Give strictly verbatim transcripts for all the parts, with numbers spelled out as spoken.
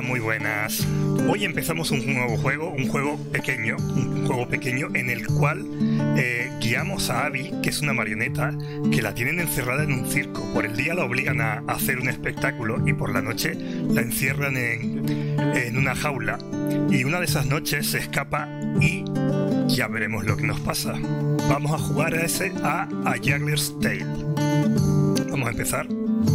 muy buenas. Hoy empezamos un nuevo juego, un juego pequeño, un juego pequeño en el cual eh, guiamos a Abby, que es una marioneta, que la tienen encerrada en un circo. Por el día la obligan a, a hacer un espectáculo y por la noche la encierran en, en una jaula. Y una de esas noches se escapa y ya veremos lo que nos pasa. Vamos a jugar a ese a, a Juggler's Tale. Vamos a empezar.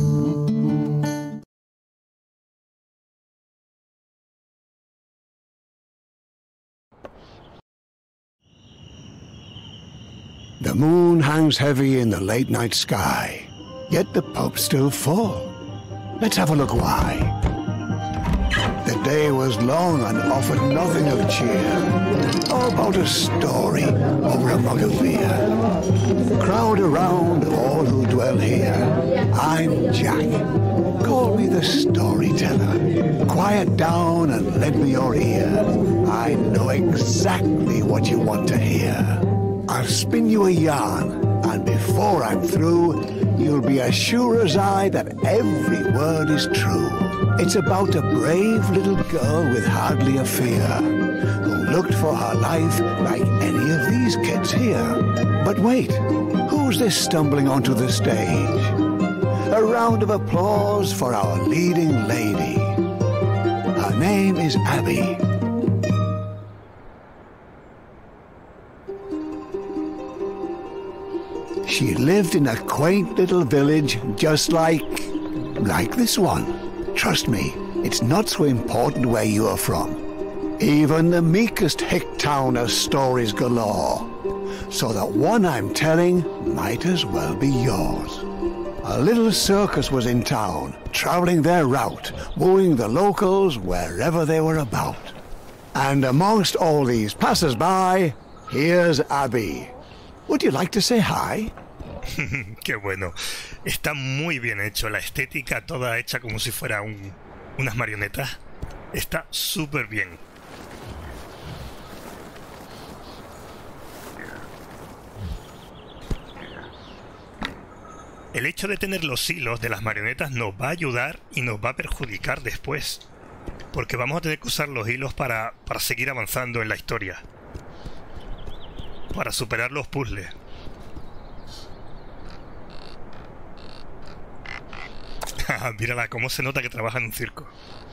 The moon hangs heavy in the late night sky, yet the pub's still full. Let's have a look why. The day was long and offered nothing of cheer. How about a story over a mug of beer? Crowd around all who dwell here. I'm Jack. Call me the storyteller. Quiet down and lend me your ear. I know exactly what you want to hear. I'll spin you a yarn, and before I'm through, you'll be as sure as I that every word is true. It's about a brave little girl with hardly a fear, who looked for her life like any of these kids here. But wait, who's this stumbling onto the stage? A round of applause for our leading lady. Her name is Abby. She lived in a quaint little village just like... like this one. Trust me, it's not so important where you are from. Even the meekest hick-town has stories galore. So that one I'm telling might as well be yours. A little circus was in town, traveling their route, wooing the locals wherever they were about. And amongst all these passers-by, here's Abby. Would you like to say hi? Qué bueno. Está muy bien hecho. La estética toda hecha como si fuera un, unas marionetas. Está súper bien. El hecho de tener los hilos de las marionetas nos va a ayudar y nos va a perjudicar después. Porque vamos a tener que usar los hilos para, para seguir avanzando en la historia. Para superar los puzzles. Mírala, cómo se nota que trabaja en un circo.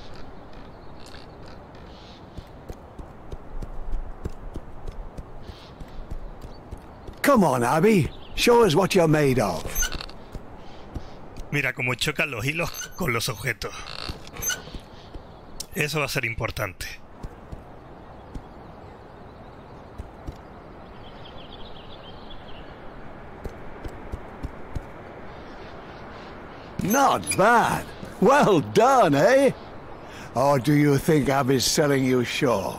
Come on, Abby. Show us what you're made of. Mira cómo chocan los hilos con los objetos. Eso va a ser importante. Not bad. Well done, eh? Or do you think Abby's selling you short?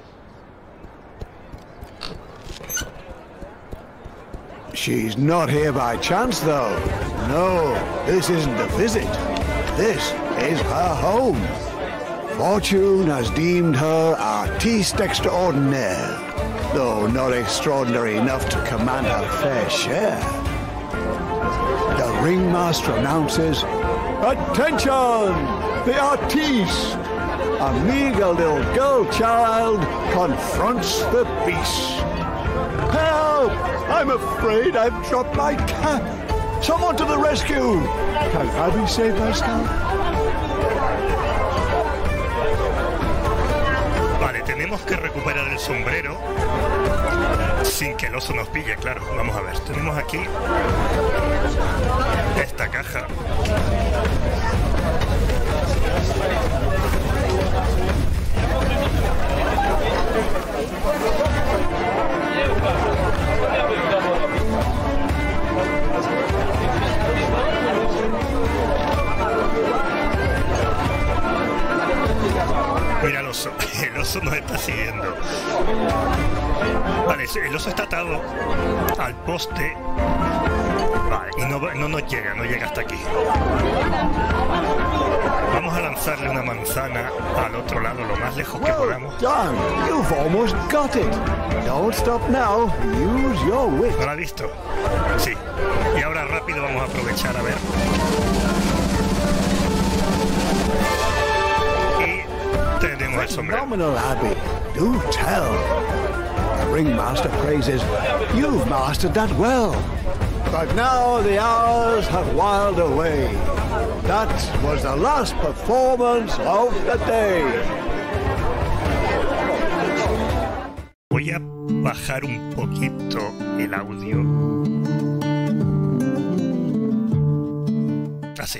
She's not here by chance, though. No, this isn't a visit. This is her home. Fortune has deemed her artiste extraordinaire, though not extraordinary enough to command her fair share. The ringmaster announces, "Attention! The artiste! A meager little girl child confronts the beast. Help! I'm afraid I've dropped my cap. Someone to the rescue! Can Abby save my scalp?" Vale, tenemos que recuperar el sombrero sin que el oso nos pille, claro. Vamos a ver, tenemos aquí esta caja. Mira el oso, el oso nos está siguiendo. Vale, el oso está atado al poste. Vale, y no, no nos llega, no llega hasta aquí. Vamos a lanzarle una manzana al otro lado lo más lejos que podamos. Done. You've almost got it. Don't stop now. Use your wit. ¿No la has visto? Sí. Y ahora rápido vamos a aprovechar a ver. Y phenomenal, Abby. Do tell. The ringmaster praises you've mastered that well. But now the hours have whiled away. That was the last performance of the day. Voy a bajar un poquito el audio. Así.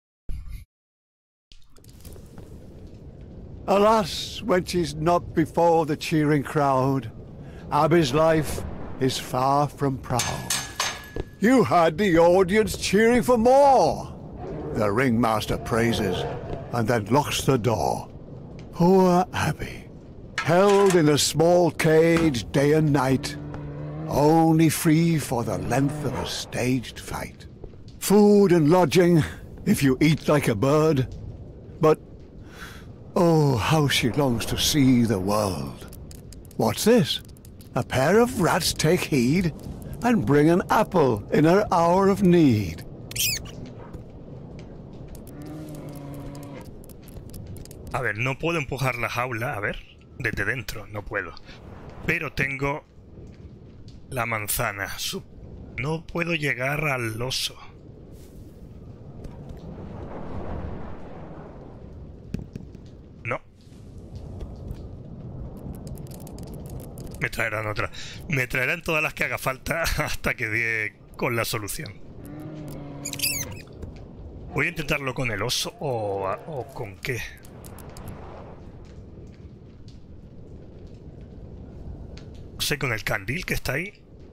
Alas, when she's not before the cheering crowd, Abby's life is far from proud. You had the audience cheering for more. The ringmaster praises and then locks the door. Poor Abby, held in a small cage day and night, only free for the length of a staged fight. Food and lodging, if you eat like a bird, but oh, how she longs to see the world. What's this? A pair of rats take heed and bring an apple in her hour of need. A ver, no puedo empujar la jaula, a ver, desde dentro, no puedo. Pero tengo la manzana. No puedo llegar al oso. No. Me traerán otra. Me traerán todas las que haga falta hasta que dé con la solución. Voy a intentarlo con el oso o, o con qué. No sé, con el candil que está ahí.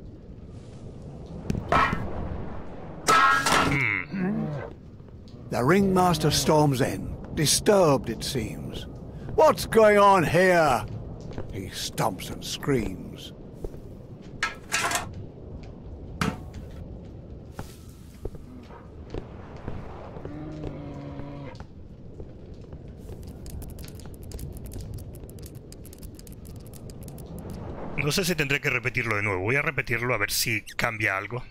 Hmm. The ringmaster storms in, disturbed it seems. What's going on here? He stomps and screams. No sé si tendré que repetirlo de nuevo. Voy a repetirlo a ver si cambia algo.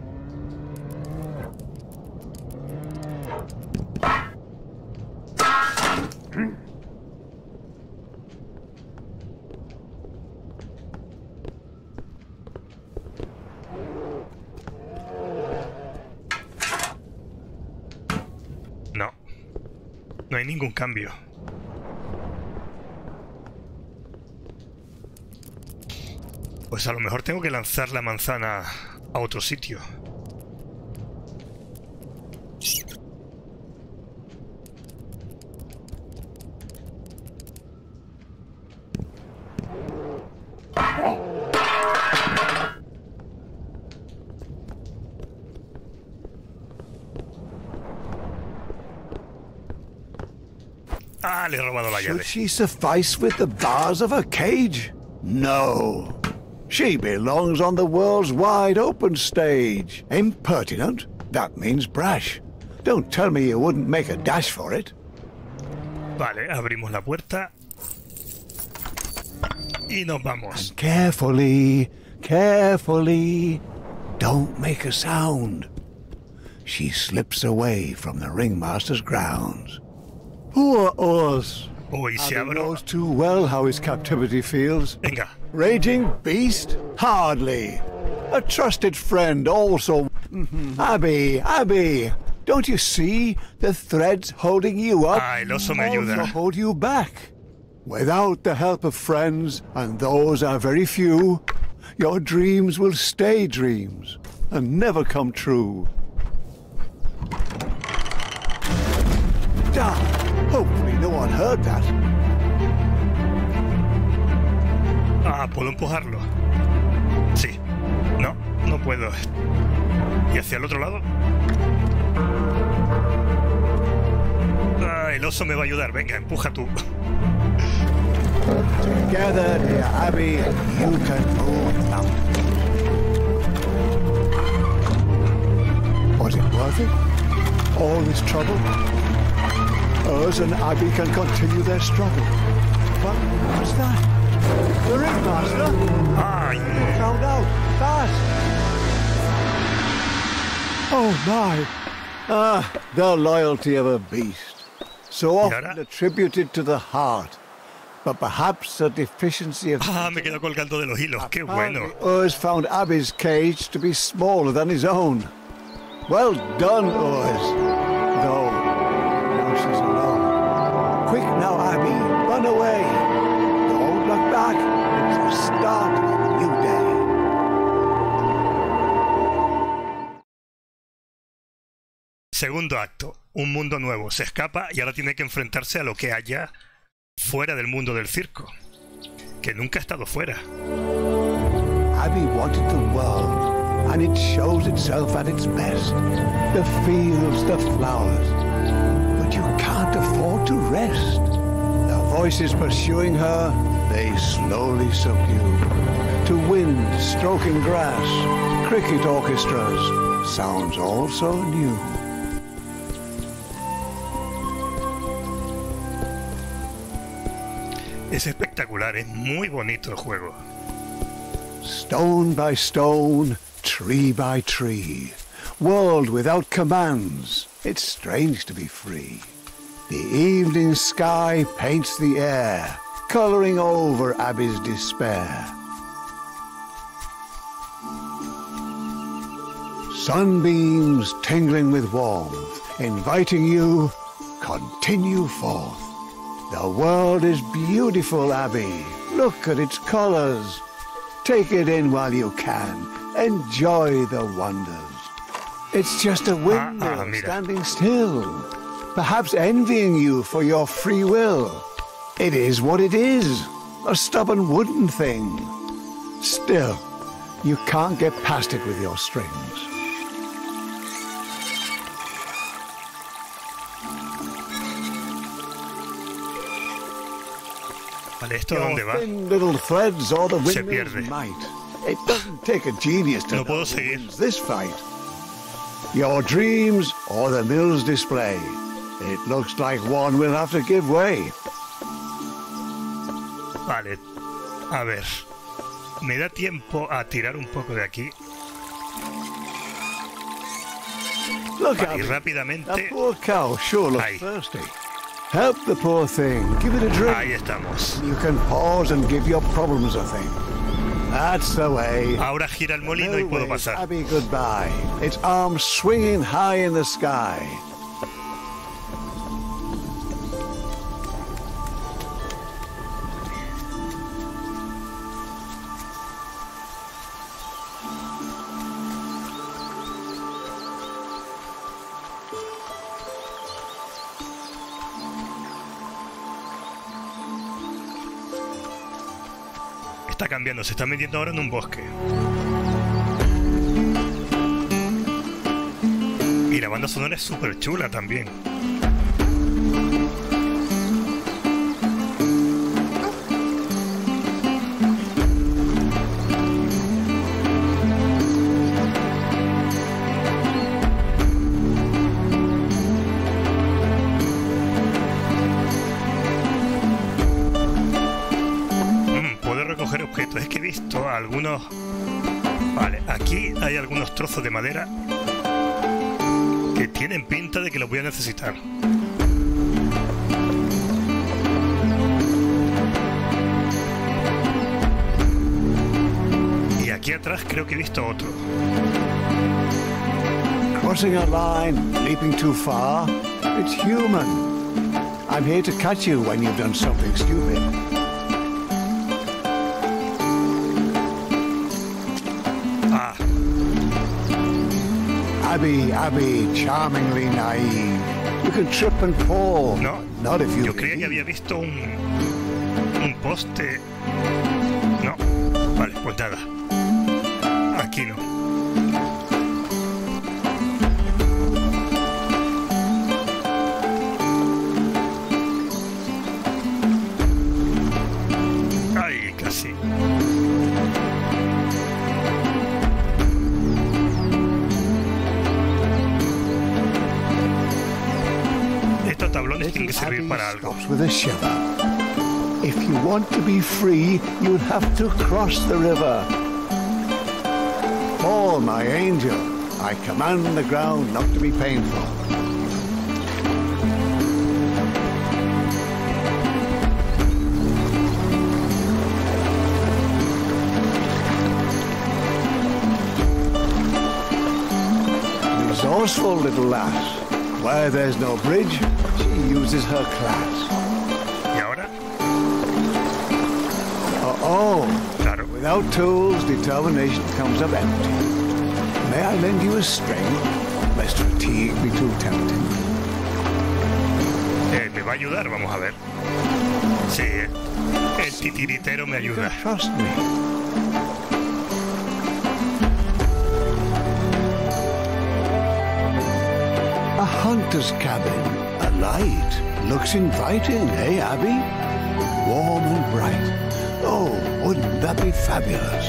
No. No hay ningún cambio. Pues a lo mejor tengo que lanzar la manzana a otro sitio. Ah, le he robado la llave. Should she suffice with the bars of her cage? No. She belongs on the world's wide open stage. Impertinent? That means brash. Don't tell me you wouldn't make a dash for it. Vale, abrimos la puerta. Y nos vamos. And carefully, carefully. Don't make a sound. She slips away from the ringmaster's grounds. Poor us. Oh, y si Abby abro... knows too well how his captivity feels. Venga. Raging beast? Hardly. A trusted friend also. Mm-hmm. Abby, Abby, don't you see the threads holding you up Ah, el oso me also ayuda. hold you back? Without the help of friends, and those are very few, your dreams will stay dreams and never come true. Damn, hopefully no one heard that. Ah, ¿puedo empujarlo? Sí. No, no puedo. ¿Y hacia el otro lado? Ah, el oso me va a ayudar. Venga, empuja tú. Together, dear Abby, you can move mountains. Was it worth it? All this trouble? Us and Abby can continue their struggle. But what's that? The ringmaster? Ay, Found out. Fast! Oh my! Ah, the loyalty of a beast. So often ahora? attributed to the heart. but perhaps a deficiency of... Ah, me quedo colgando de los hilos. ¡Qué bueno! Urs found Abby's cage to be smaller than his own. Well done, Urs. Though, now she's alone. Quick now, Abby, run away. Don't look back. It's the start of a new day. Segundo acto. Un mundo nuevo. Se escapa y ahora tiene que enfrentarse a lo que haya fuera del mundo del circo. Que nunca ha estado fuera. Abby wanted the world, and it shows itself at its best. The fields, the flowers. But you can't afford to rest. The voices pursuing her, they slowly subdue. To wind stroking grass, cricket orchestras, sounds all so new. Es espectacular, es muy bonito el juego. Stone by stone, tree by tree, world without commands, it's strange to be free. The evening sky paints the air, colouring over Abby's despair. Sunbeams tingling with warmth, inviting you, continue forth. The world is beautiful, Abby. Look at its colours. Take it in while you can. Enjoy the wonders. It's just a window ah, ah, standing still, perhaps envying you for your free will. It is what it is, a stubborn wooden thing. Still, you can't get past it with your strings. Vale, ¿esto dónde va? Little threads or the Se pierde. Might. It doesn't take a genius to No puedo seguir. this fight. Your dreams or the mill's display. It looks like one will have to give way. Vale, a ver. Me da tiempo a tirar un poco de aquí. Look Vale, y at rápidamente. that poor cow sure looks Ahí. thirsty. Help the poor thing. Give it a drink. Ahí estamos. You can pause and give your problems a think. That's the way. Ahora gira el molino y puedo waves pasar. Abby goodbye. Its arms swinging high in the sky. Está cambiando, se está metiendo ahora en un bosque. Y la banda sonora es súper chula también. Objetos. Es que he visto algunos... Vale, aquí hay algunos trozos de madera que tienen pinta de que los voy a necesitar. Y aquí atrás creo que he visto otro. Crossing a line, leaping too far, it's human. I'm here to catch you when you've done something stupid. Abby, Abby, charmingly naive. You can trip and fall. No, not if you yo creía que había visto un, un poste. No, vale, pues nada. Aquí no. Ay, casi. Estos tablones tienen que servir para algo. With a shiver. If you want to be free, you'll have to cross the river. Fall, my angel. I command the ground not to be painful. resourceful little lass. Where there's no bridge, she uses her class. ¿Y ahora? Oh, Claro. without tools, determination comes up empty. May I lend you a string, lest fatigue be too tempting? Eh, ¿Me va a ayudar? Vamos a ver. Sí, eh. El titiritero me ayuda. Trust me. A hunter's cabin, a light, looks inviting, eh, Abby? Warm and bright. Oh, wouldn't that be fabulous?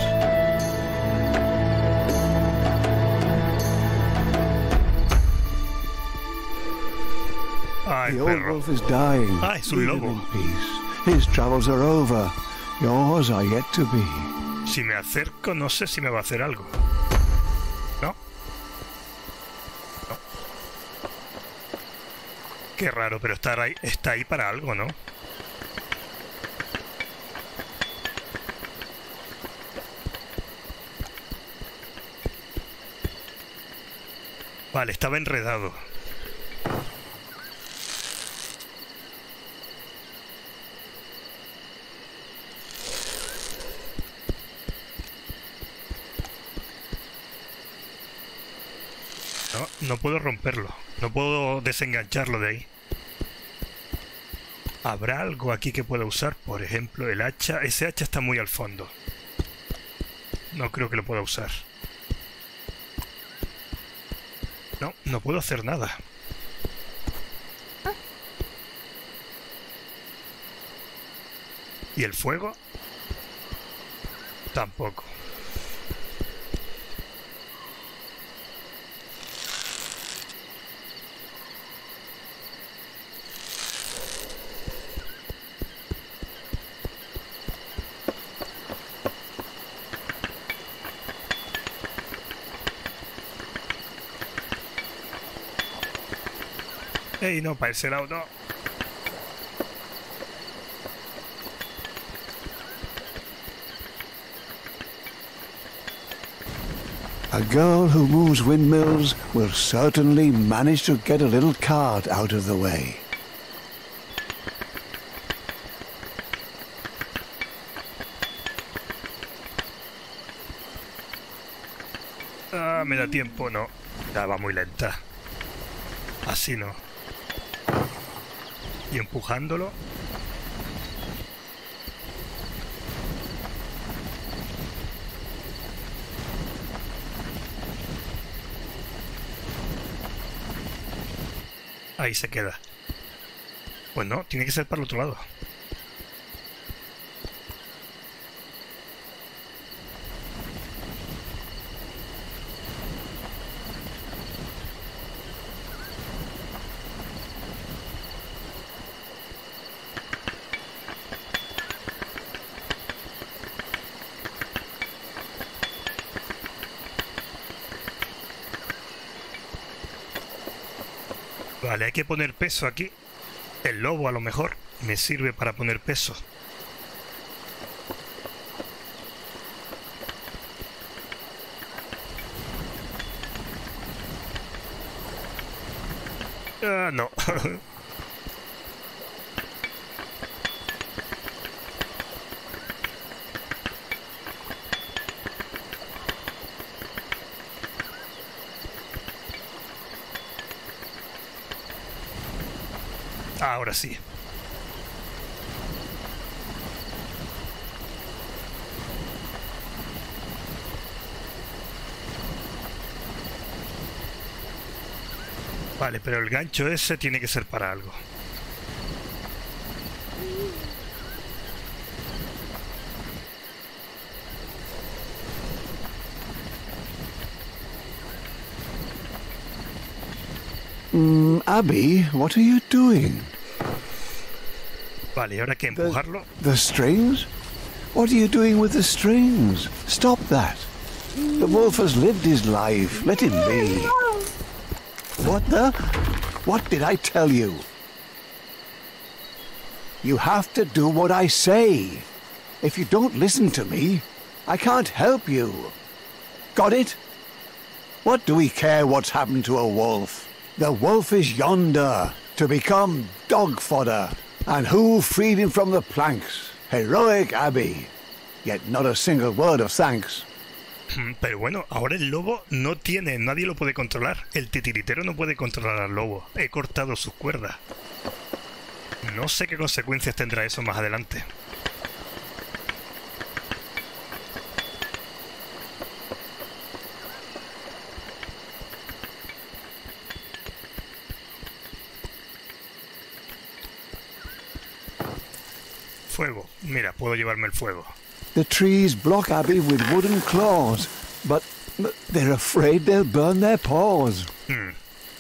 Ay, The old perro. wolf is dying. Ah, es un Leave him lobo. in peace. His travels are over. Yours are yet to be. Si me acerco, no sé si me va a hacer algo. ¿No? No. Qué raro, pero está ahí, está ahí para algo, ¿no? Vale, estaba enredado. No, no puedo romperlo. No puedo desengancharlo de ahí. ¿Habrá algo aquí que pueda usar? Por ejemplo, el hacha. Ese hacha está muy al fondo. No creo que lo pueda usar. No, no puedo hacer nada. ¿Y el fuego? Tampoco. Ey, no, para ese lado no. A girl who moves windmills will certainly manage to get a little cart out of the way. Ah, me da tiempo, no. Ya va muy lenta. Así no. Y empujándolo. Ahí se queda. Pues no, tiene que ser para el otro lado. Vale, hay que poner peso aquí. El lobo a lo mejor me sirve para poner peso. Ah, no. Ahora sí. Vale, pero el gancho ese tiene que ser para algo. Mm, Abby, what are you doing? Vale, ¿y ahora qué? ¿Empujarlo? The strings? What are you doing with the strings? Stop that. The wolf has lived his life. Let him be. What the? What did I tell you? You have to do what I say. If you don't listen to me, I can't help you. Got it? What do we care what's happened to a wolf? The wolf is yonder, to become dog fodder. And who freed him from the planks? Heroic Abby. Yet not a single word of thanks. Pero bueno, ahora el lobo no tiene, nadie lo puede controlar. El titiritero no puede controlar al lobo. He cortado sus cuerdas. No sé qué consecuencias tendrá eso más adelante. Fuego. Mira, puedo llevarme el fuego. The trees block Abby with wooden claws, but they're afraid they'll burn their paws. Hmm.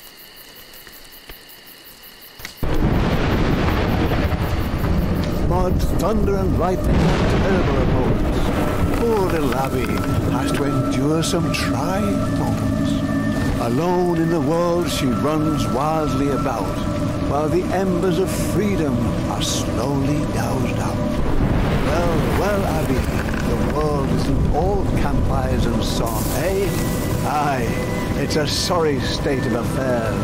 Mud, thunder and lightning are terrible opponents. Poor little Abby has to endure some trying moments. Alone in the world she runs wildly about, while the embers of freedom are slowly doused out. Well, well, Abby, the world isn't all campfires and song, eh? Aye, it's a sorry state of affairs.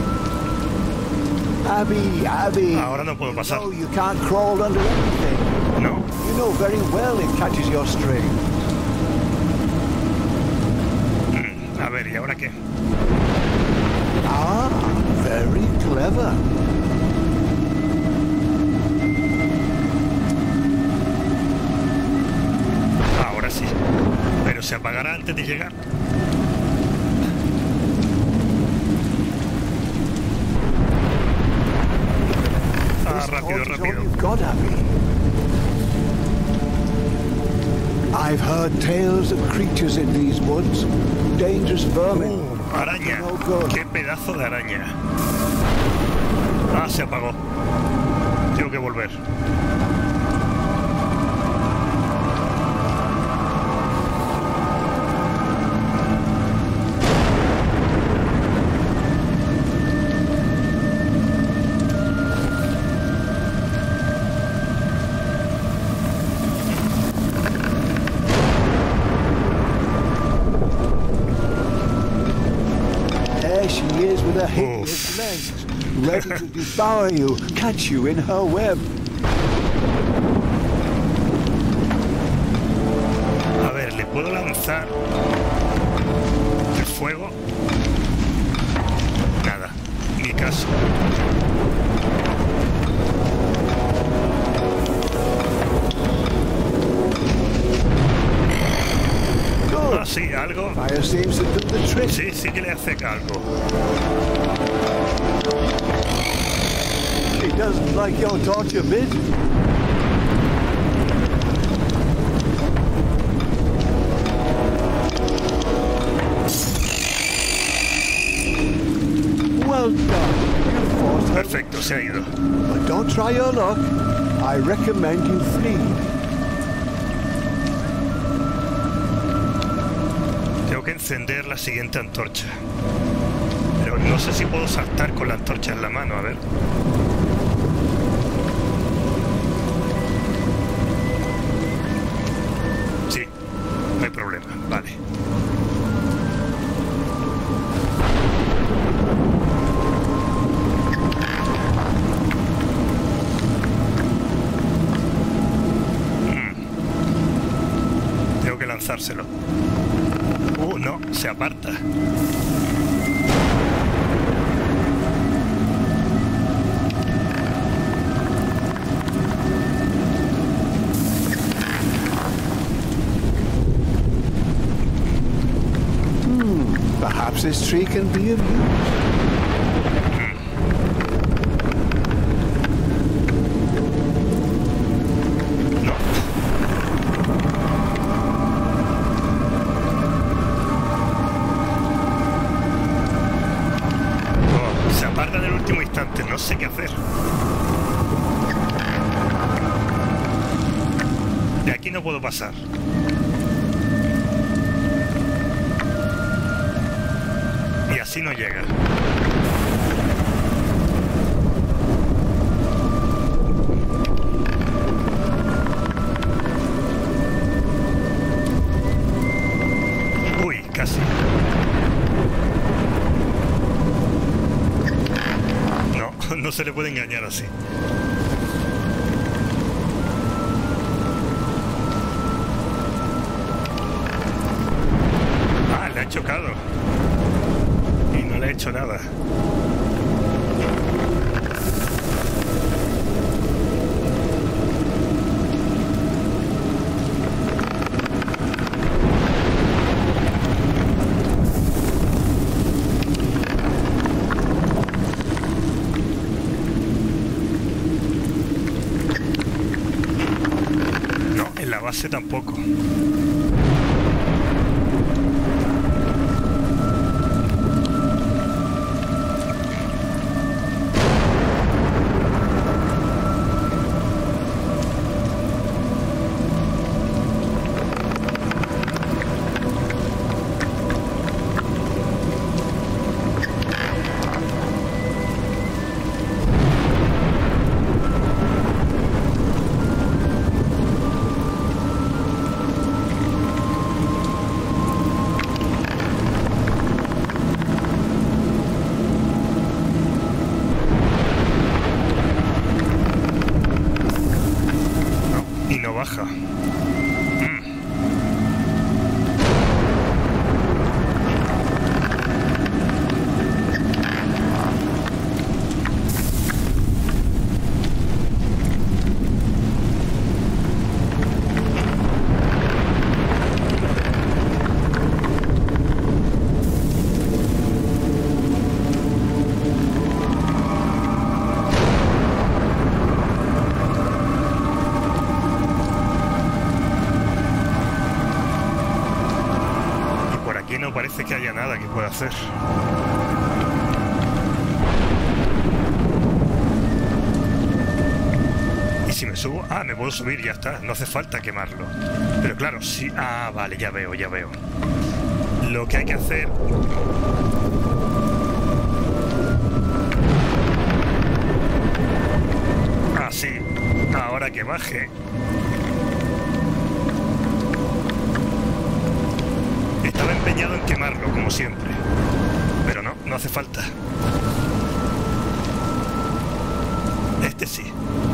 Abby, Abby. Ahora no puedo pasar. No, you can't crawl under anything. No. You know very well it catches your string. Mm, a ver, ¿y ahora qué? Ah, very clever. Ahora sí. Pero se apagará antes de llegar. Ah, rápido, rápido. I've heard tales of creatures in these woods. Dangerous vermin. Uh, araña. Qué pedazo de araña. Ah, se apagó. Tengo que volver. The hideous legs, ready to devour you, catch you in her web. A ver, ¿le puedo lanzar el fuego? Nada, ni caso. Ah, sí, algo. Sí, sí que le hace algo. She doesn't like your torch a bit. Well done. You forced her. Perfecto, se ha ido. But don't try your luck. I recommend you flee. Tengo que encender la siguiente antorcha. Pero no sé si puedo saltar con la antorcha en la mano, a ver. Sí, no hay problema, vale. Mm. Tengo que lanzárselo. Uh, no, se aparta. Hmm, perhaps this tree can be of use. No sé qué hacer. De aquí no puedo pasar. Y así no llega. Uy, casi. no, no se le puede engañar así. Ah, le ha chocado. Y no le ha hecho nada. Tampoco. Baja. Mm. No parece que haya nada que pueda hacer. Y si me subo... Ah, me puedo subir y ya está. No hace falta quemarlo. Pero claro, sí... Ah, vale, ya veo, ya veo. Lo que hay que hacer... Ah, sí. Ahora que baje... Estaba empeñado en quemarlo, como siempre. Pero no, no hace falta. Este sí.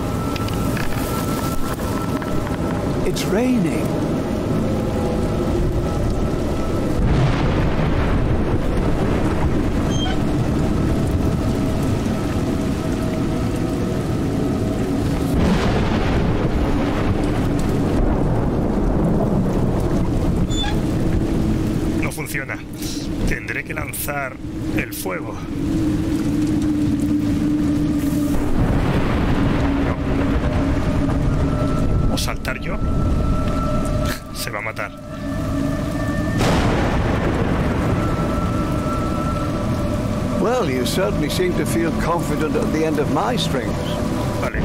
It's raining. Funciona. Tendré que lanzar el fuego. No. O saltar yo. Se va a matar. Well, you certainly seem to feel confident at the end of my strings. Vale.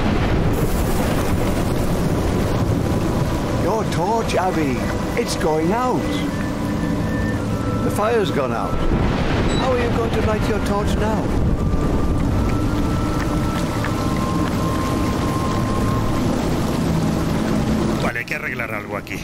Your torch, Abby. It's going out. The fire's gone out. How are you going to light your torch now? Vale, hay que arreglar algo aquí.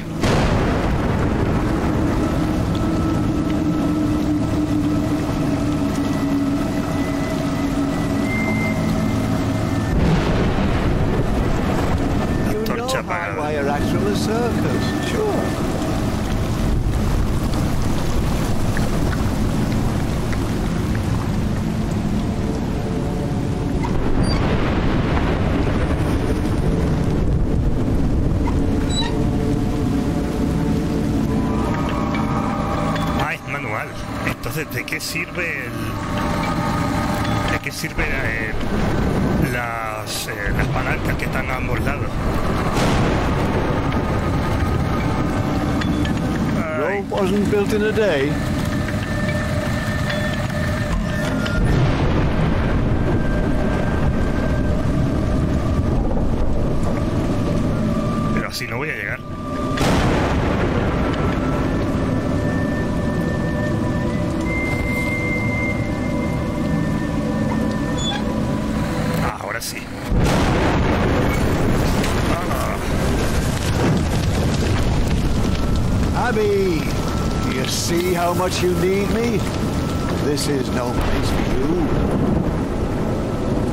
You know how wire acts from the circus, sure. Entonces, ¿de qué sirve el, de qué sirve eh, las, eh, las palancas que están a ambos lados? Rome wasn't built in a day. Pero así no voy a llegar. Sí. Ah. Abby, do you see how much you need me? This is no place for you.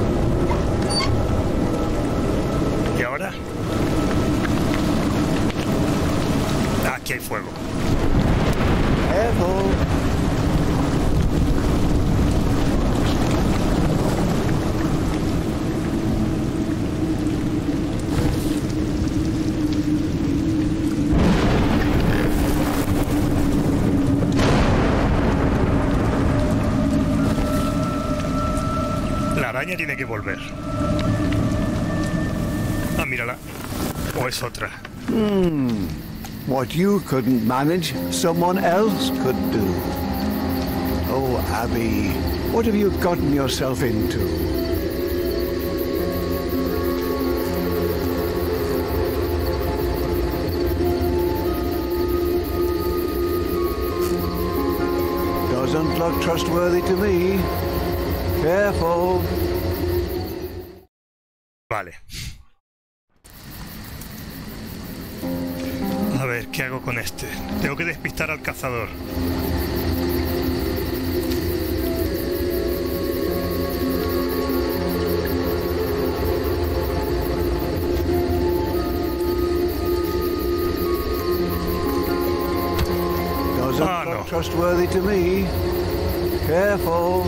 araña tiene que volver. Ah, mírala. O es otra. Hmm. What you couldn't manage, someone else could do. Oh, Abby, what have you gotten yourself into? Doesn't look trustworthy to me. Careful. Vale. A ver, ¿qué hago con este? Tengo que despistar al cazador. Doesn't Ah, look no. trustworthy to me. Careful.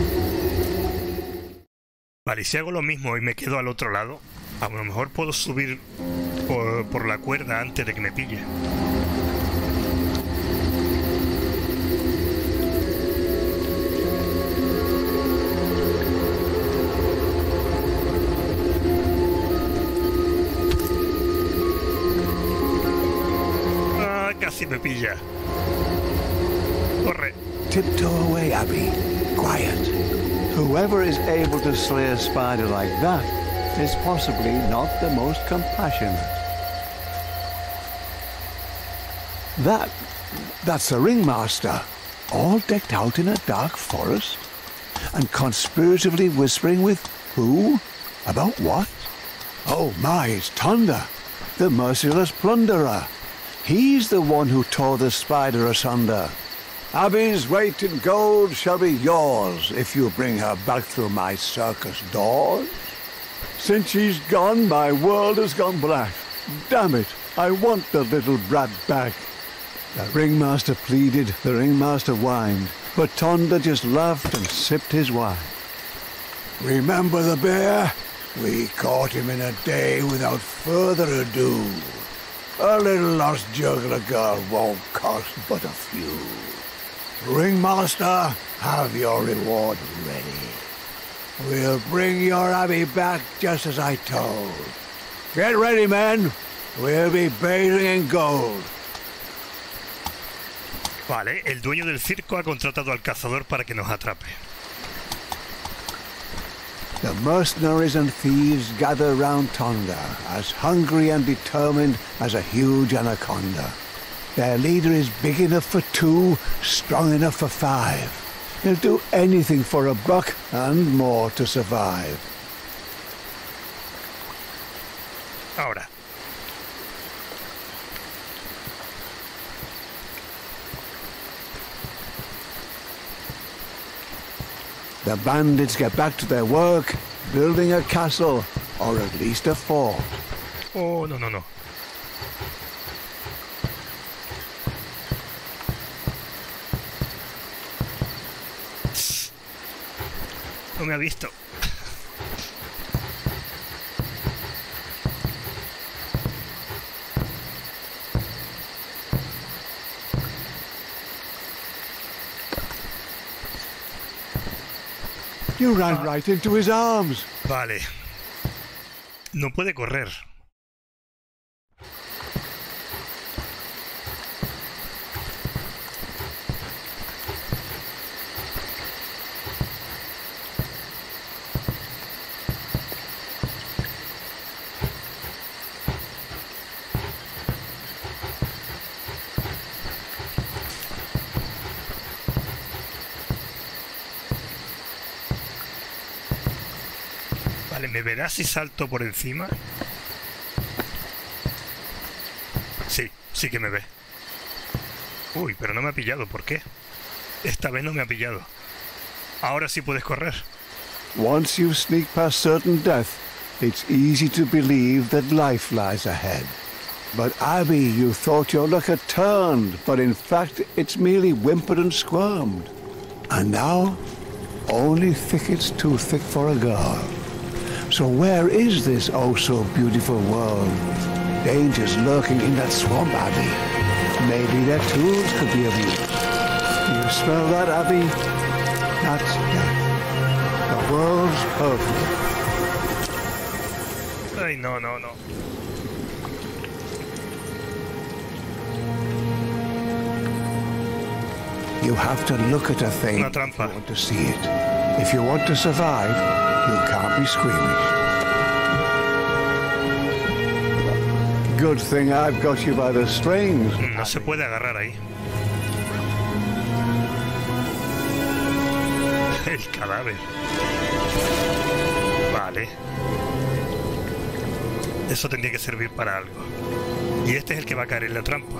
Vale, y si hago lo mismo y me quedo al otro lado, a lo mejor puedo subir por, por la cuerda antes de que me pille. Ah, casi me pilla. Corre. Tiptoe away, Abby. Quiet. Whoever is able to slay a spider like that is possibly not the most compassionate. That, that's the ringmaster, all decked out in a dark forest, and conspiratively whispering with who? About what? Oh my, it's Tonda, the merciless plunderer. He's the one who tore the spider asunder. Abby's weight in gold shall be yours if you bring her back through my circus doors. Since she's gone, my world has gone black. Damn it, I want the little brat back. The ringmaster pleaded, the ringmaster whined, but Tonda just laughed and sipped his wine. Remember the bear? We caught him in a day without further ado. A little lost juggler girl won't cost but a few. Ringmaster, have your reward ready. We'll bring your Abby back just as I told. Get ready, men. We'll be bathing in gold. Vale, el dueño del circo ha contratado al cazador para que nos atrape. The mercenaries and thieves gather round Tonda, as hungry and determined as a huge anaconda. Their leader is big enough for two, strong enough for five. He'll do anything for a buck and more to survive. Ahora. The bandits get back to their work, building a castle, or at least a fort. Oh, no, no, no. No me ha visto. You ran right into his arms. Vale. No puede correr. Vale, ¿me verás si salto por encima? Sí, sí que me ve. Uy, pero no me ha pillado, ¿por qué? Esta vez no me ha pillado. Ahora sí puedes correr. Once you sneak past certain death, it's easy to believe that life lies ahead. But Abby, you thought your luck had turned, but in fact it's merely whimpered and squirmed. And now, only thickets too thick for a girl. So where is this oh-so-beautiful world? Dangers lurking in that swamp, Abby. Maybe their tools could be of use. You smell that, Abby? That's death. The world's perfect. Ay, no, no, no. You have to look at a thing Una if you trampa. want to see it. If you want to survive, you can't be squeamish. Good thing I've got you by the strings. No se puede agarrar ahí. El cadáver. Vale. Eso tendría que servir para algo. Y este es el que va a caer en la trampa.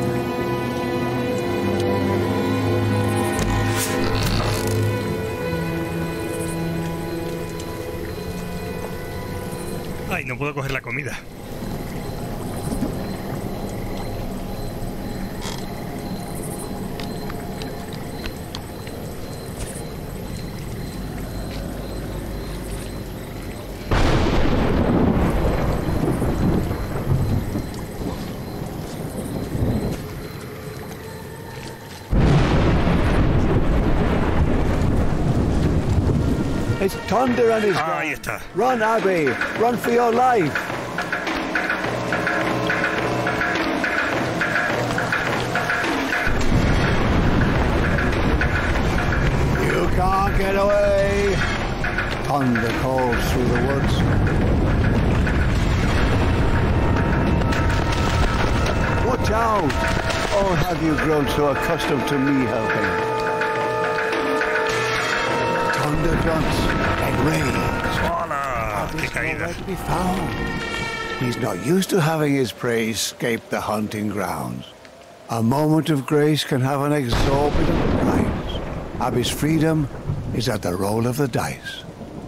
Ay, no puedo coger la comida. It's Thunder and his Ah, ahí gang. está. Run, Abby. Run for your life. You can't get away. Thunder calls through the woods. Watch out. Or have you grown so accustomed to me helping? Thunder grunts and rage. ¡Hola! ¡Qué He's caída! nowhere to be found. He's not used to having his prey escape the hunting grounds. A moment of grace can have an exorbitant price. Abby's freedom is at the roll of the dice.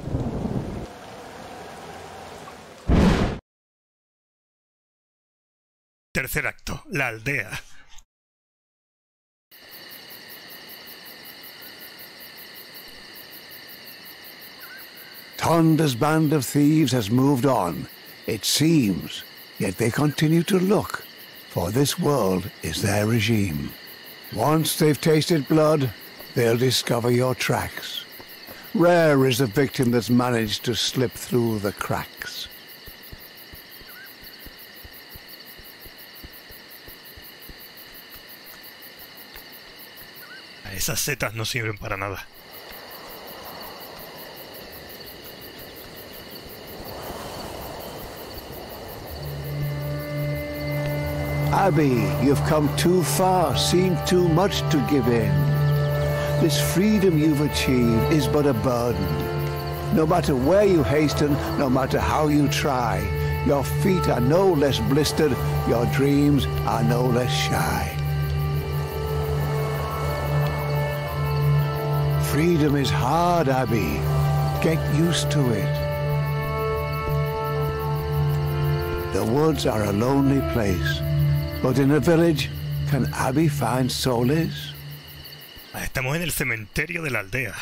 Tercer acto, la aldea. Thunder's band of thieves has moved on, it seems, yet they continue to look, for this world is their regime. Once they've tasted blood, they'll discover your tracks. Rare is the victim that's managed to slip through the cracks. Esas setas no sirven para nada. Abby, you've come too far, seen too much to give in. This freedom you've achieved is but a burden. No matter where you hasten, no matter how you try, your feet are no less blistered, your dreams are no less shy. Freedom is hard, Abby. Get used to it. The woods are a lonely place, but in a village, can Abby find solace? Estamos en el cementerio de la aldea.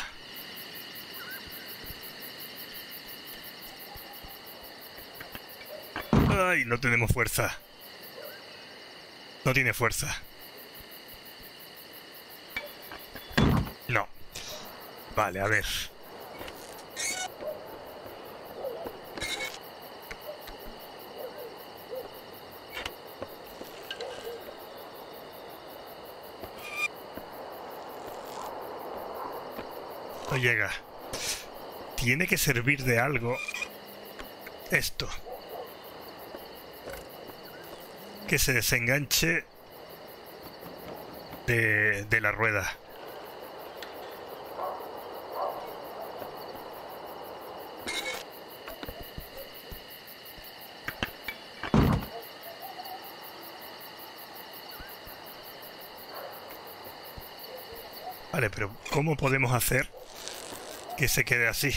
Ay, no tenemos fuerza. No tiene fuerza. No. Vale, a ver. No llega. Tiene que servir de algo esto. Que se desenganche de, de la rueda. Vale, pero ¿cómo podemos hacer que se quede así?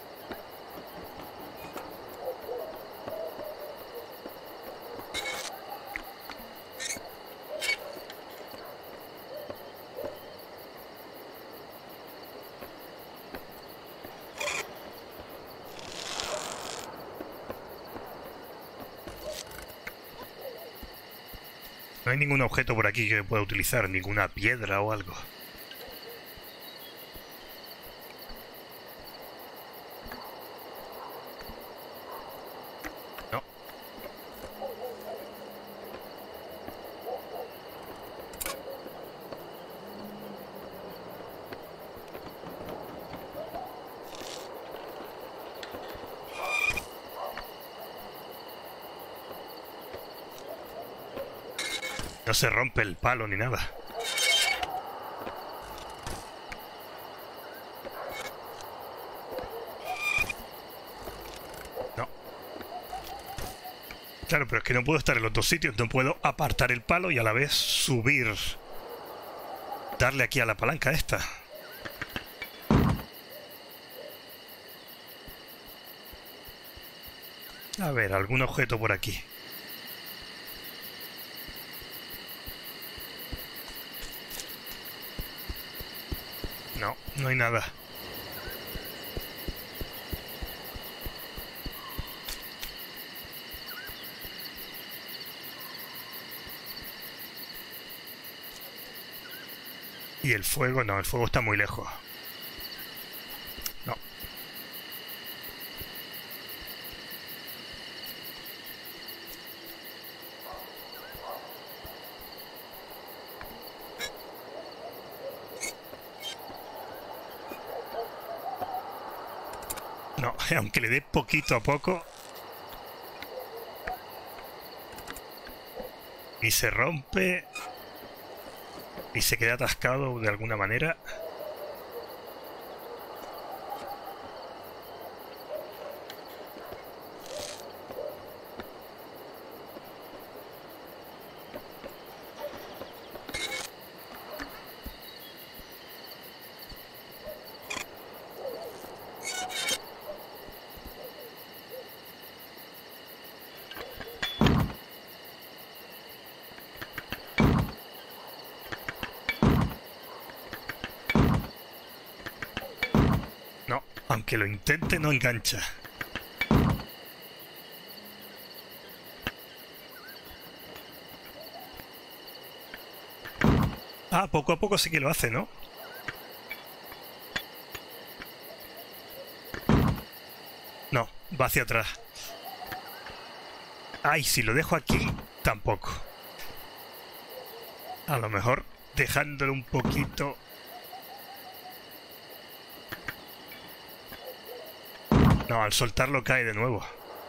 No hay ningún objeto por aquí que pueda utilizar, ninguna piedra o algo. no se rompe el palo ni nada. No. Claro, pero es que no puedo estar en los dos sitios. No puedo apartar el palo y a la vez subir. Darle aquí a la palanca esta. A ver, algún objeto por aquí. No, no hay nada. Y el fuego, no, el fuego está muy lejos. No. No, aunque le dé poquito a poco. Y se rompe. Y se queda atascado de alguna manera. Aunque lo intente, no engancha. Ah, poco a poco sí que lo hace, ¿no? No, va hacia atrás. Ay, si lo dejo aquí, tampoco. A lo mejor dejándolo un poquito... No, al soltarlo cae de nuevo.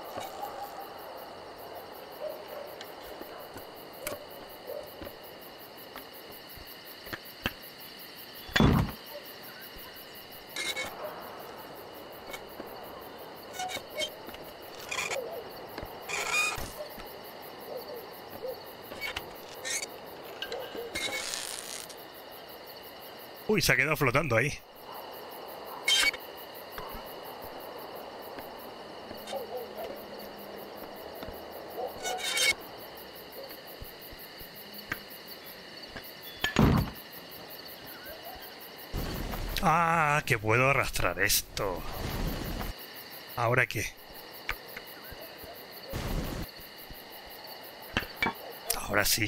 Uy, se ha quedado flotando ahí. Ah, que puedo arrastrar esto. ¿Ahora qué? Ahora sí.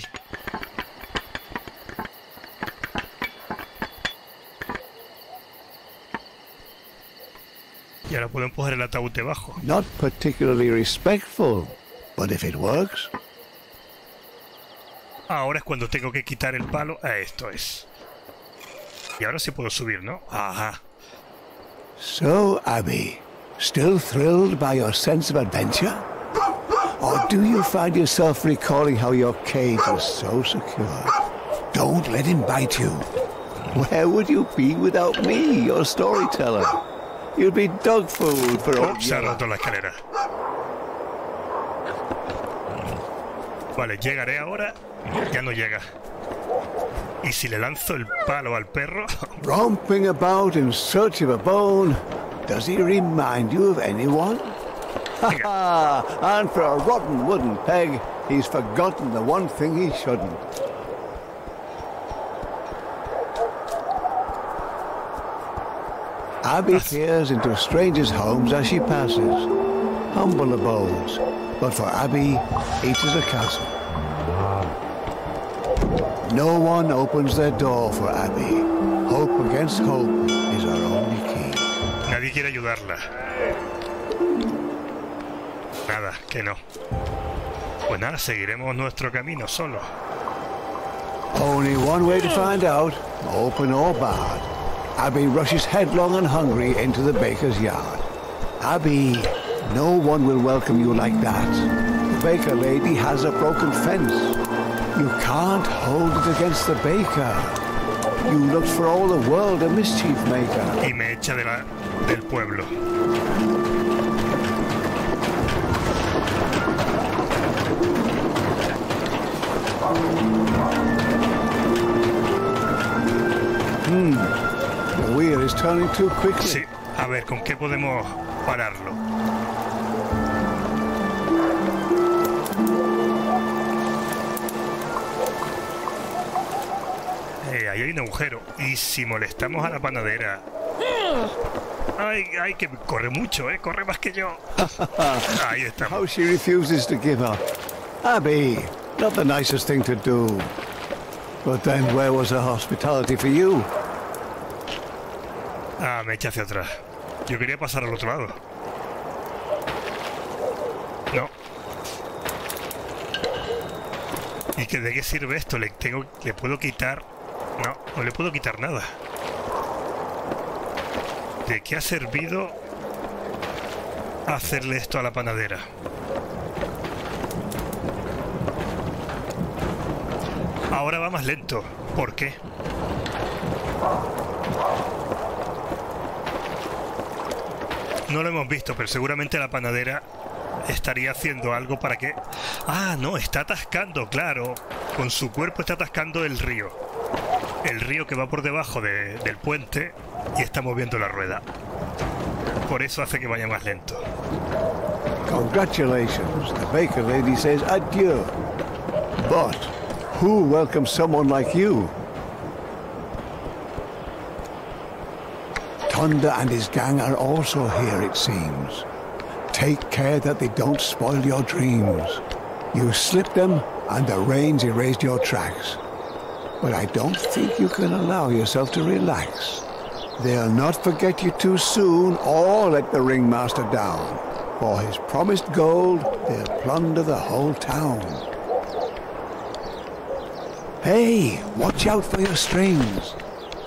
Y ahora puedo empujar el ataúd debajo. Not particularly respectful, but if it works. Ahora es cuando tengo que quitar el palo. Ah, esto es. Y ahora sí puedo subir, ¿no? Ajá. So, Abby, still thrilled by your sense of adventure? Or do you find yourself recalling how your cage was so secure? Don't let him bite you. Where would you be without me, your storyteller? You'd be dog food for all. Oh, se ha roto la escalera. Vale, llegaré ahora. Ya no llega. Y si le lanzo el palo al perro... Romping about in search of a bone, does he remind you of anyone? Ha ha! And for a rotten wooden peg, he's forgotten the one thing he shouldn't. Abby peers into strangers' homes as she passes. Humble abodes, but for Abby, each is a castle. No one opens their door for Abby. Hope against hope is our only key. Nadie quiere ayudarla. Nada, que no. Pues nada, seguiremos nuestro camino solo. Only one way to find out, open or barred. Abby rushes headlong and hungry into the baker's yard. Abby, no one will welcome you like that. The baker lady has a broken fence. You can't hold it against the baker. You looked for all the world a mischief maker. Y me echa de la, del pueblo. Hmm. The wheel is turning too quickly. Sí. A ver, ¿con qué podemos pararlo? Eh, ahí hay un agujero. Y si molestamos a la panadera... Ay, ay, que corre mucho, ¿eh? Corre más que yo. Ahí está. How she refuses to give up. Abby, not the nicest thing to do. But then where was her hospitality for you? Ah, me echa hacia atrás. Yo quería pasar al otro lado. No. ¿Y que de qué sirve esto? ¿Le, tengo, ¿Le puedo quitar? No, no le puedo quitar nada. ¿De qué ha servido hacerle esto a la panadera? Ahora va más lento. ¿Por qué? No lo hemos visto, pero seguramente la panadera estaría haciendo algo para que... Ah, no, está atascando, claro. Con su cuerpo está atascando el río. El río que va por debajo de, del puente y está moviendo la rueda. Por eso hace que vaya más lento. Congratulations. The baker lady says adieu. But who welcomes someone like you? Thunder and his gang are also here, it seems. Take care that they don't spoil your dreams. You slipped them, and the rains erased your tracks. But I don't think you can allow yourself to relax. They'll not forget you too soon, or let the ringmaster down. For his promised gold, they'll plunder the whole town. Hey, watch out for your strings.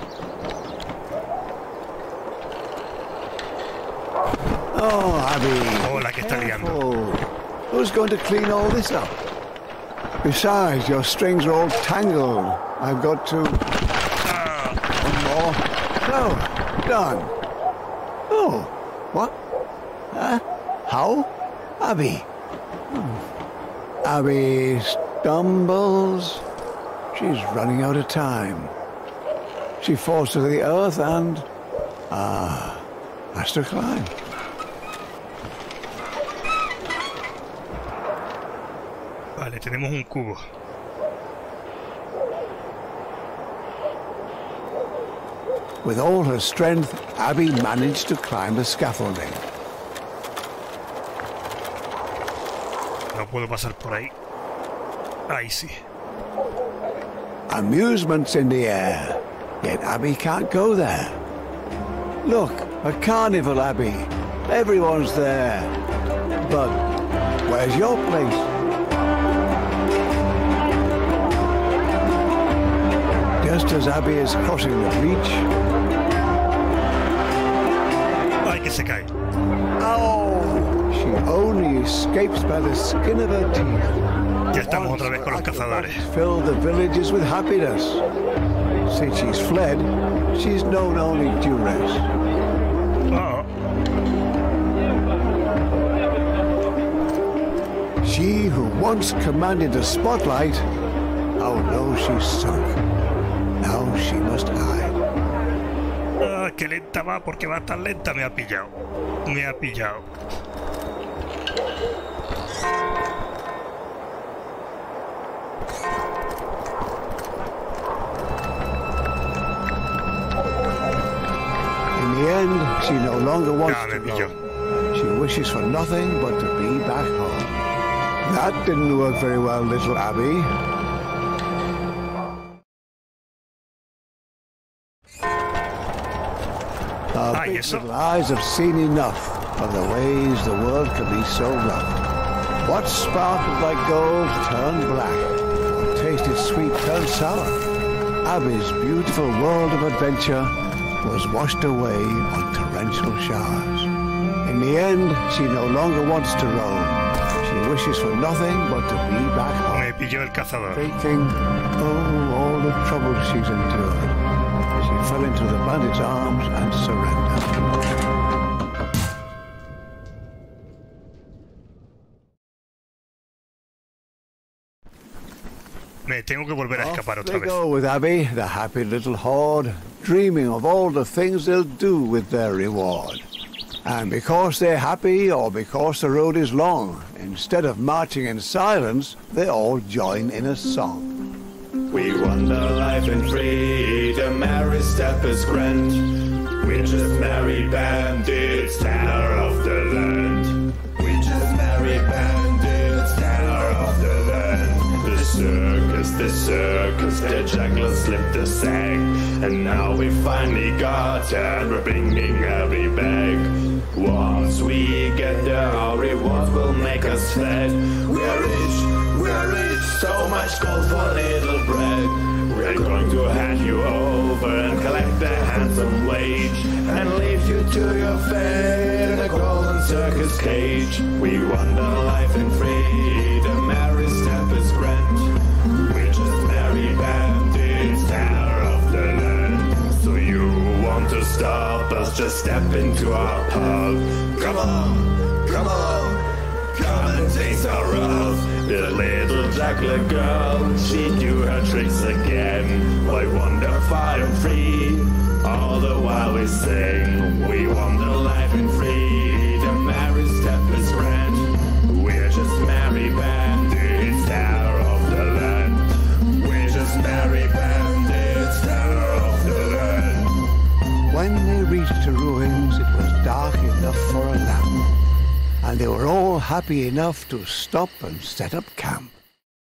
Oh, Abby. Oh, la que está liando. Who's going to clean all this up? Besides, your strings are all tangled. I've got to... Ah. One more. No, done. Oh, what? Huh? How? Abby. Hmm. Abby stumbles. She's running out of time. She falls to the earth and... Ah, has to climb. Vale, tenemos un cubo. With all her strength, Abby managed to climb the scaffolding. No puedo pasar por ahí. Ahí sí. Amusement's in the air, yet Abby can't go there. Look, a carnival, Abby. Everyone's there. But where's your place? Just as Abby is crossing the beach... Ay, que se cae. Oh! She only escapes by the skin of her teeth. Ya estamos otra vez con los cazadores. Fill the villages with happiness. Since she's fled, she's known only duress. Oh. She who once commanded the spotlight, how low she's sunk. Now she must hide. Ah, qué lenta va, porque va tan lenta. Me ha pillado. Me ha pillado. In the end, she no longer wants Ya, to me pilló. go. She wishes for nothing but to be back home. That didn't work very well, little Abby. Our Ah, ¿y big eso? little eyes have seen enough of the ways the world can be so rough. What sparkled like gold turned black. What tasted sweet turned sour. Abby's beautiful world of adventure was washed away on torrential showers. In the end, she no longer wants to roam. She wishes for nothing but to be back home. Me pilló el cazador. Thinking, oh, all the trouble she's endured. She fell into the bandit's arms and surrendered. Me tengo que volver a escapar Off otra they vez. go with Abby, the happy little horde, dreaming of all the things they'll do with their reward. And because they're happy or because the road is long, instead of marching in silence, they all join in a song. We wander life in freedom, every step is grand. We're just merry bandits, terror of the land. We're just merry bandits, terror of the land. The circus, the circus, the juggler slipped the sack. And now we finally got it, and we're bringing every bag. Once we get there, our rewards will make us fat. We're rich, we're rich, so much gold for little bread. We're going to hand you over and collect the handsome wage, and leave you to your fate in a golden circus cage. We wander life in freedom, every step is grand. We're just merry bandits, terror of the land. So you want to stop us, just step into our pub. Come on, come on, come and taste our rub. The little juggler girl, she do her tricks again. We wander far and free, all the while we sing. We wander life in freedom, every step is grand. We're just merry bandits, terror of the land. We're just merry bandits, terror of the land. When they reached the ruins, it was dark enough for a lamp, and they were all happy enough to stop and set up camp.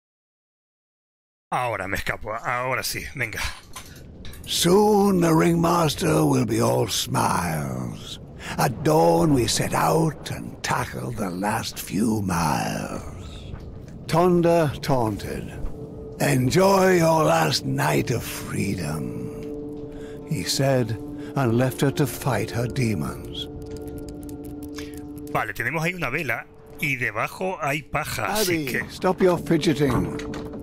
Ahora me escapo, ahora sí, venga. Soon the ringmaster will be all smiles. At dawn we set out and tackle the last few miles. Tonda taunted, "Enjoy your last night of freedom," he said, and left her to fight her demons. Vale, tenemos ahí una vela y debajo hay paja, así Abby, que... stop your fidgeting.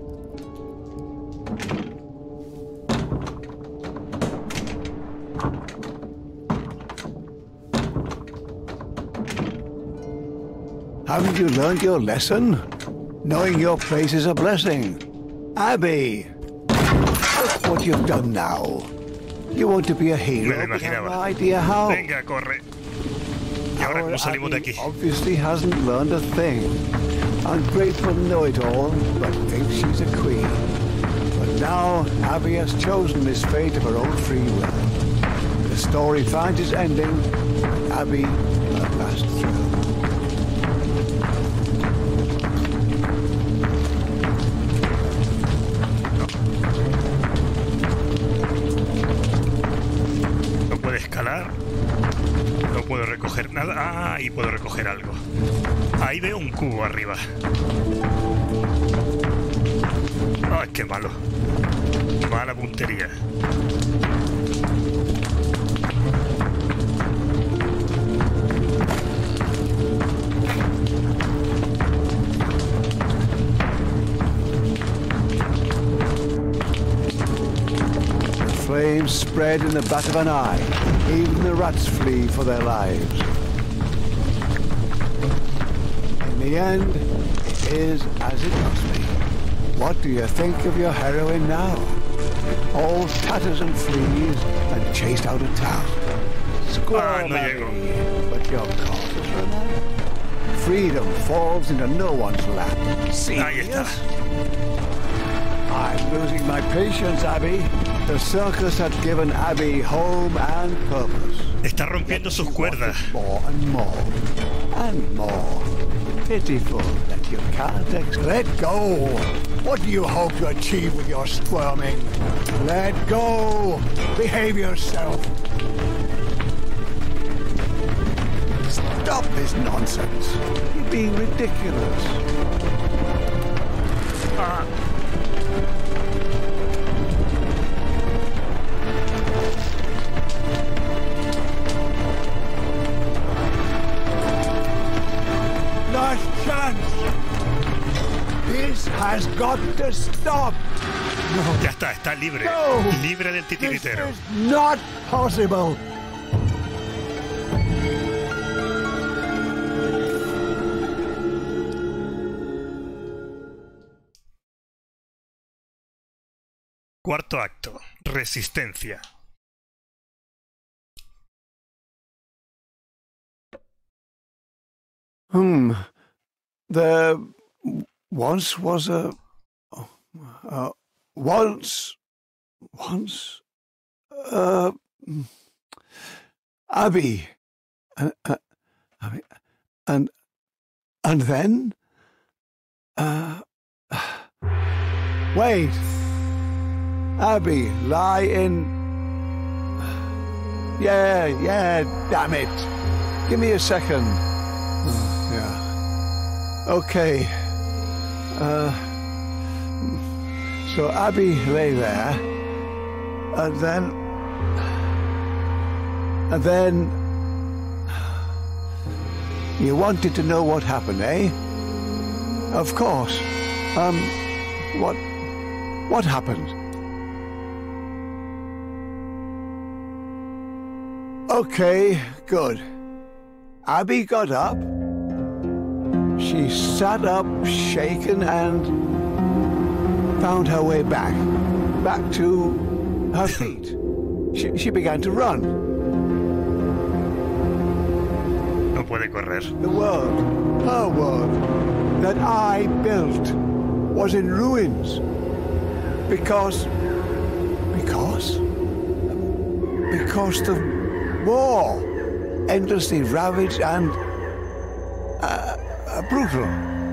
Haven't you learned your lesson? Knowing your place is a blessing. Abby, look what you've done now. You want to be a hero, Me lo but have imaginaba. no idea how. Venga, corre. ¿Y ahora Our cómo salimos de Abby aquí? obviously hasn't learned a thing. Ungrateful know-it-all, but thinks she's a queen. But now Abby has chosen this fate of her own free will. The story finds its ending. Abby will pass through. No puedo escalar. No puedo recoger nada. Ah, ahí puedo recoger algo. Ahí veo un cubo arriba. Ay, qué malo. Mala puntería. Flames spread in the bat of an eye. Even the rats flee for their lives. In the end, it is as it must be. What do you think of your heroine now? All tatters and fleas and chased out of town. Squirrel, Ah, no llego. but your cause is renowned. Freedom falls into no one's lap. Ahí está. I'm losing my patience, Abby. The circus had given Abby home and purpose. Está rompiendo sus cuerdas. More and more. And more. Pitiful that you can't ex- Let go! What do you hope to achieve with your squirming? Let go! Behave yourself! Stop this nonsense! You're being ridiculous. Ah. last chance. This has got to stop. No. Ya está, está libre. No. Libre del This titiritero. is not possible. Cuarto acto. Resistencia. Hmm. There once was a. Uh, once. Once. Uh. Abby. Uh, uh, Abby. And. And then. Uh. Wait. Abby, lie in. Yeah, yeah, damn it. Give me a second. Oh, yeah. Okay. Uh. So Abby lay there, and then. And then. You wanted to know what happened, eh? Of course. Um. What. What happened? Okay, good. Abby got up. She sat up, shaken, and found her way back. Back to her feet. She, she began to run. No puede correr. The world, her world, that I built was in ruins. Because... Because? Because the war, endlessly ravaged and uh, uh, brutal.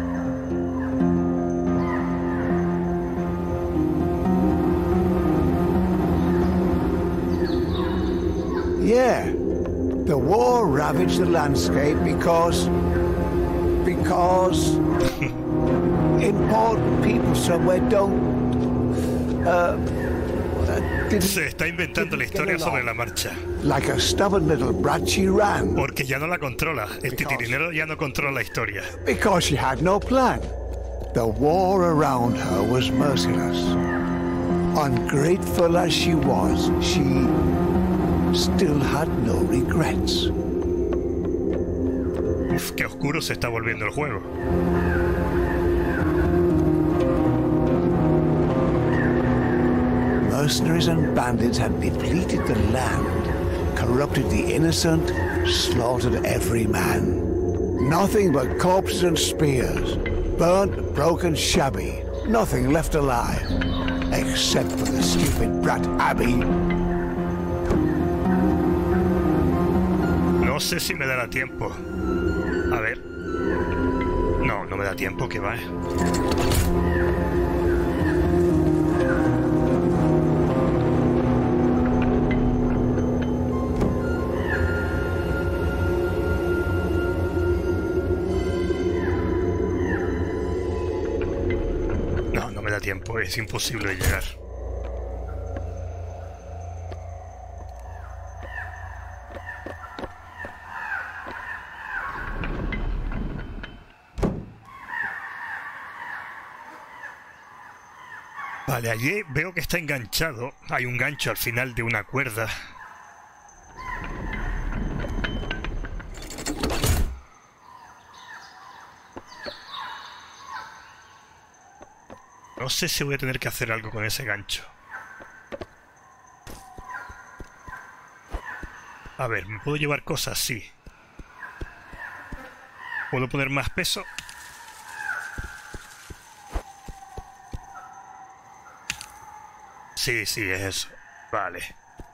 Yeah, the war ravaged the landscape because, because important people somewhere don't. Uh, Se está inventando la historia sobre la marcha. Like a stubborn little brat she ran. Porque ya no la controla. El titirinero ya no controla la historia. Because she had no plan. The war around her was merciless. Ungrateful as she was, she still had no regrets. Uf, qué oscuro se está volviendo el juego. Mercenaries and bandits had depleted the land, corrupted the innocent, slaughtered every man. Nothing but corpses and spears, burnt, broken, shabby. Nothing left alive, except for the stupid brat Abby. No sé si me dará tiempo. A ver. No, no me da tiempo, que va. Tiempo, es imposible llegar. Vale, allí veo que está enganchado. Hay un gancho al final de una cuerda. No sé si voy a tener que hacer algo con ese gancho. A ver, ¿me puedo llevar cosas? Sí. ¿Puedo poner más peso? Sí, sí, es eso. Vale.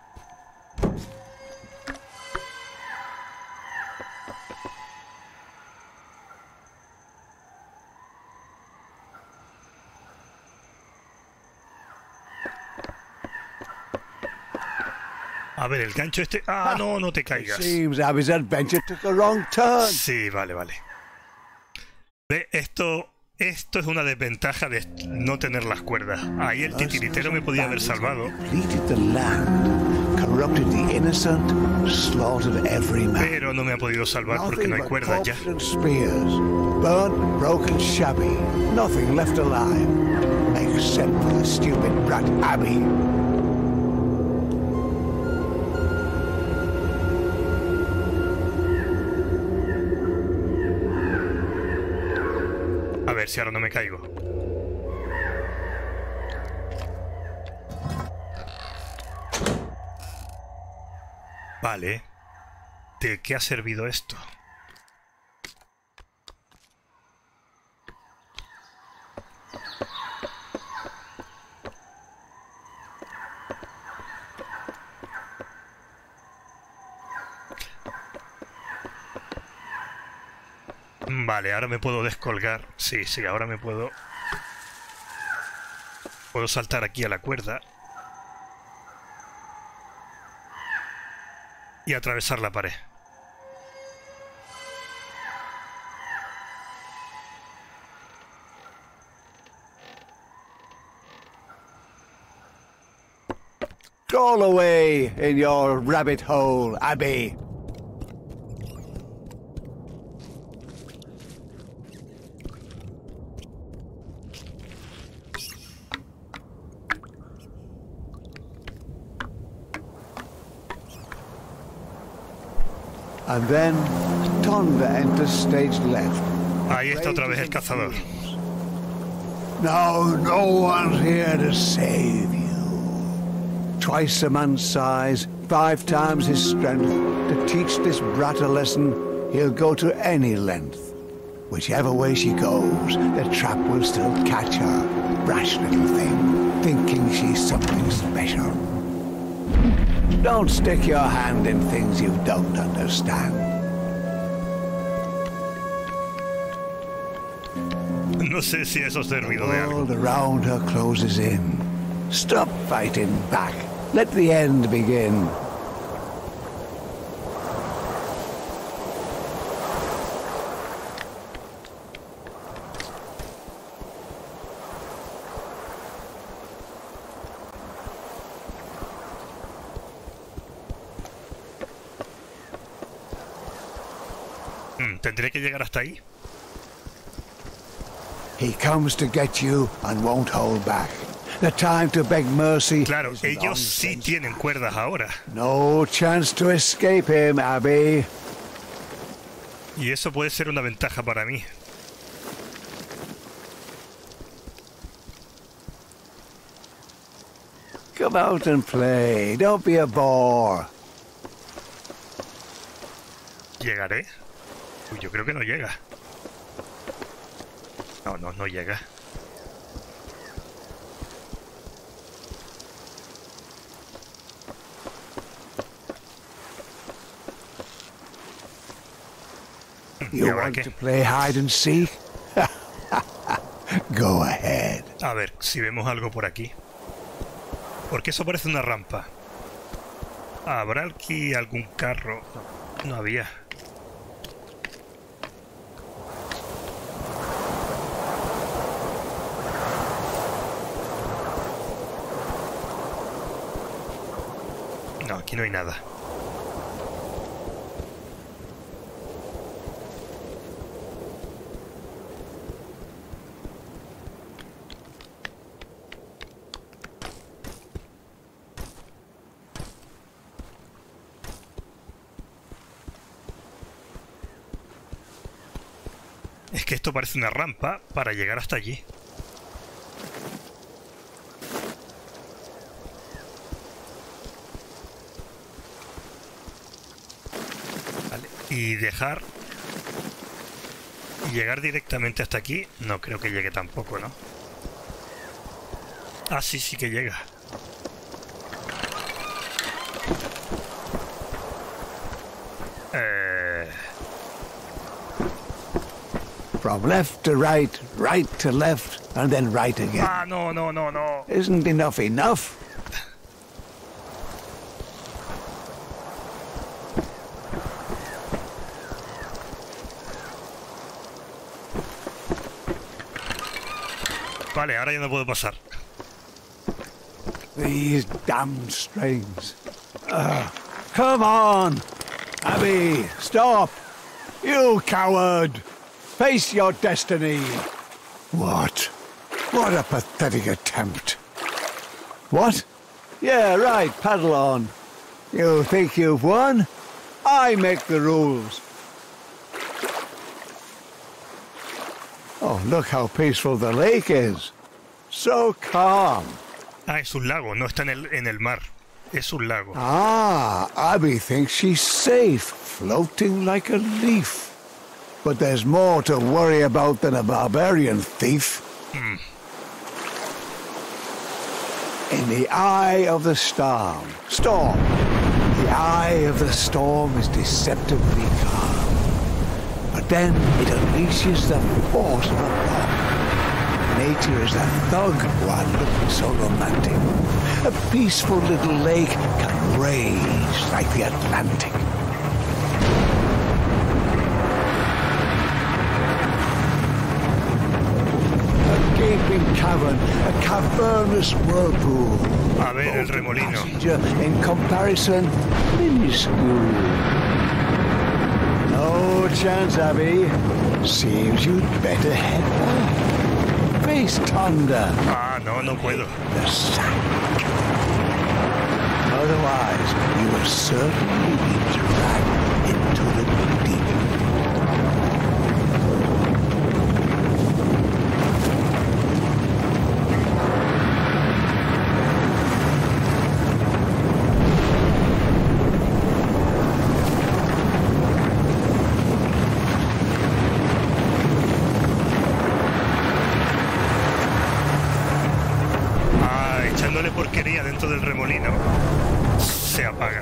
A ver, el gancho este... Ah, no, no te caigas. Seems Abby's adventure took a wrong turn. Sí, vale, vale. Ve, esto... Esto es una desventaja de no tener las cuerdas. Ahí el titiritero me podía haber salvado. Depleted the land, corrupted the innocent, slaughtered every man. Pero no me ha podido salvar porque no hay cuerdas ya. And spears, burnt, broken, shabby, nothing left alive, except for the stupid brat Abby. A ver si ahora no me caigo. Vale. ¿De qué ha servido esto? Vale, ahora me puedo descolgar. Sí, sí, ahora me puedo... Puedo saltar aquí a la cuerda. Y atravesar la pared. Crawl away in your rabbit hole, Abby. And then Tonda enters stage left. Ahí está otra vez el cazador. Now no one's here to save you. Twice a man's size, five times his strength. To teach this brat a lesson, he'll go to any length. Whichever way she goes, the trap will still catch her. Brash little thing, thinking she's something special. Don't stick your hand in things you don't understand. No sé si eso ha servido de algo. All around her closes in. Stop fighting back. Let the end begin. ¿Tendré que llegar hasta ahí? He comes to get you and won't hold back. The time to beg mercy. Claro, ellos sí tienen cuerdas ahora. No chance to escape him, Abby. Y eso puede ser una ventaja para mí. Come out and play. Don't be a bore. ¿Llegaré? Uy, yo creo que no llega. No, no, no llega. You want to play hide and seek? Go ahead. A ver, si vemos algo por aquí. Porque eso parece una rampa. ¿Habrá aquí algún carro? No, no había. No, aquí no hay nada. Es que esto parece una rampa para llegar hasta allí. Vale, y dejar... Y llegar directamente hasta aquí, no creo que llegue tampoco, ¿no? Ah, sí, sí que llega. Eh... From left to right, right to left, and then right again. Ah, no, no, no, no. Isn't enough enough? Vale, ahora ya no puedo pasar. These damned strings. Uh, come on! Abby, stop! You coward! Face your destiny! What? What a pathetic attempt. What? Yeah, right, paddle on. You think you've won? I make the rules. Oh, look how peaceful the lake is. So calm. Ah, es un lago, no está en el, en el mar. Es un lago. Ah, Abby thinks she's safe, floating like a leaf. But there's more to worry about than a barbarian thief. Hmm. In the eye of the storm, storm, the eye of the storm is deceptively calm. But then it unleashes the force of a bomb. Nature is a thug while looking so romantic. A peaceful little lake can rage like the Atlantic. A gaping cavern, a cavernous whirlpool. A ver el remolino. In comparison, minuscule. No chance, Abby. Seems you'd better head back. Face thunder. Ah, no, no puedo. The sack. Otherwise, you will certainly be dragged into the deep. Porquería dentro del remolino se apaga.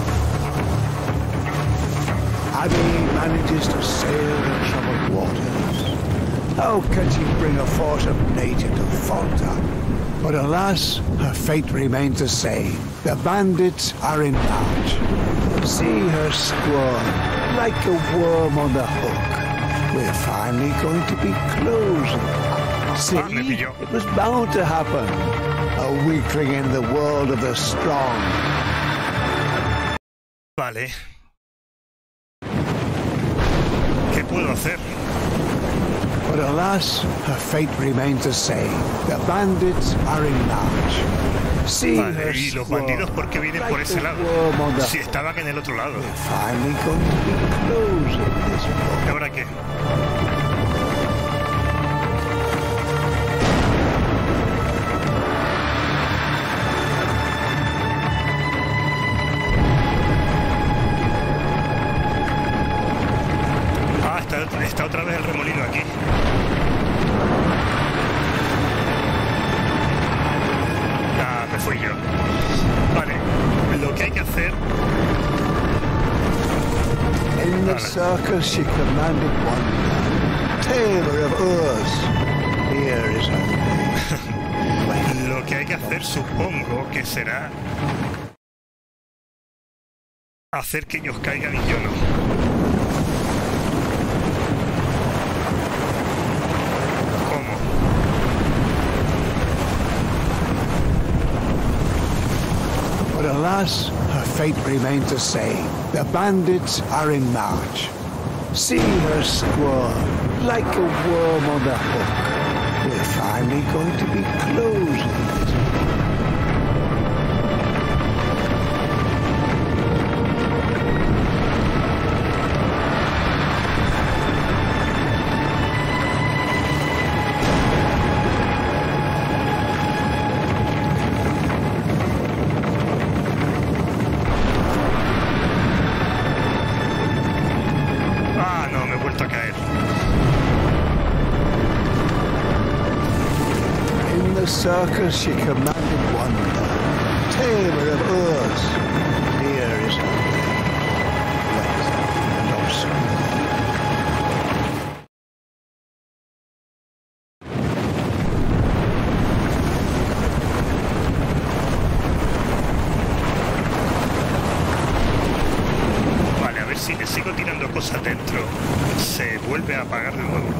Abby manages to sail in troubled waters. How can she bring a force of nature to falter? But alas, her fate remains the same. The bandits are in march. See her squirm like a worm on the hook. We're finally going to be closing. See, ah, me pilló. It was bound to happen. A weakling in the world of the strong. Vale. ¿Qué puedo hacer? But alas, her fate remains the same. The bandits are in march. See Vale, her ¿y los squirm bandidos por qué vienen por like ese a lado? worm on the Si estaban en el otro lado. We're finally going to be closing this book. ¿Y ahora qué? Está otra vez el remolino aquí. Ah, me fui yo. Vale, lo que hay que hacer... In the Vale. circus she commanded one, Taylor of Urs. Here is her name. Lo que hay que hacer, supongo, que será... hacer que ellos caigan y yo no. But alas, her fate remains the same. The bandits are in march. See her squirm like a worm on the hook. We're finally going to be closing this. Circus she commanded wonder, Taylor of Urs. Here is her name, blessed and obscure. Vale, a ver si le sigo tirando cosas dentro, se vuelve a apagar de nuevo.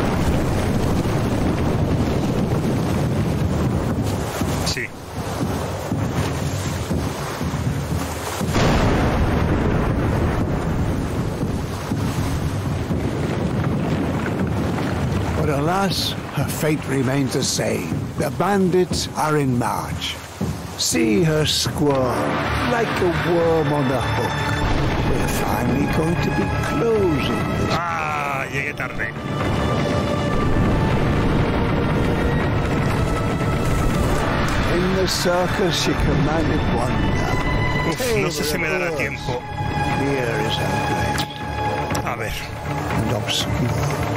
Sí. But alas, her fate remains the same. The bandits are in march. See her squirm like a worm on the hook. We're finally going to be closing this. Ah, llegué tarde. In the circus she commanded wonder. Uf, no sé si me dará tiempo. Here is her place. A ver. And obscure.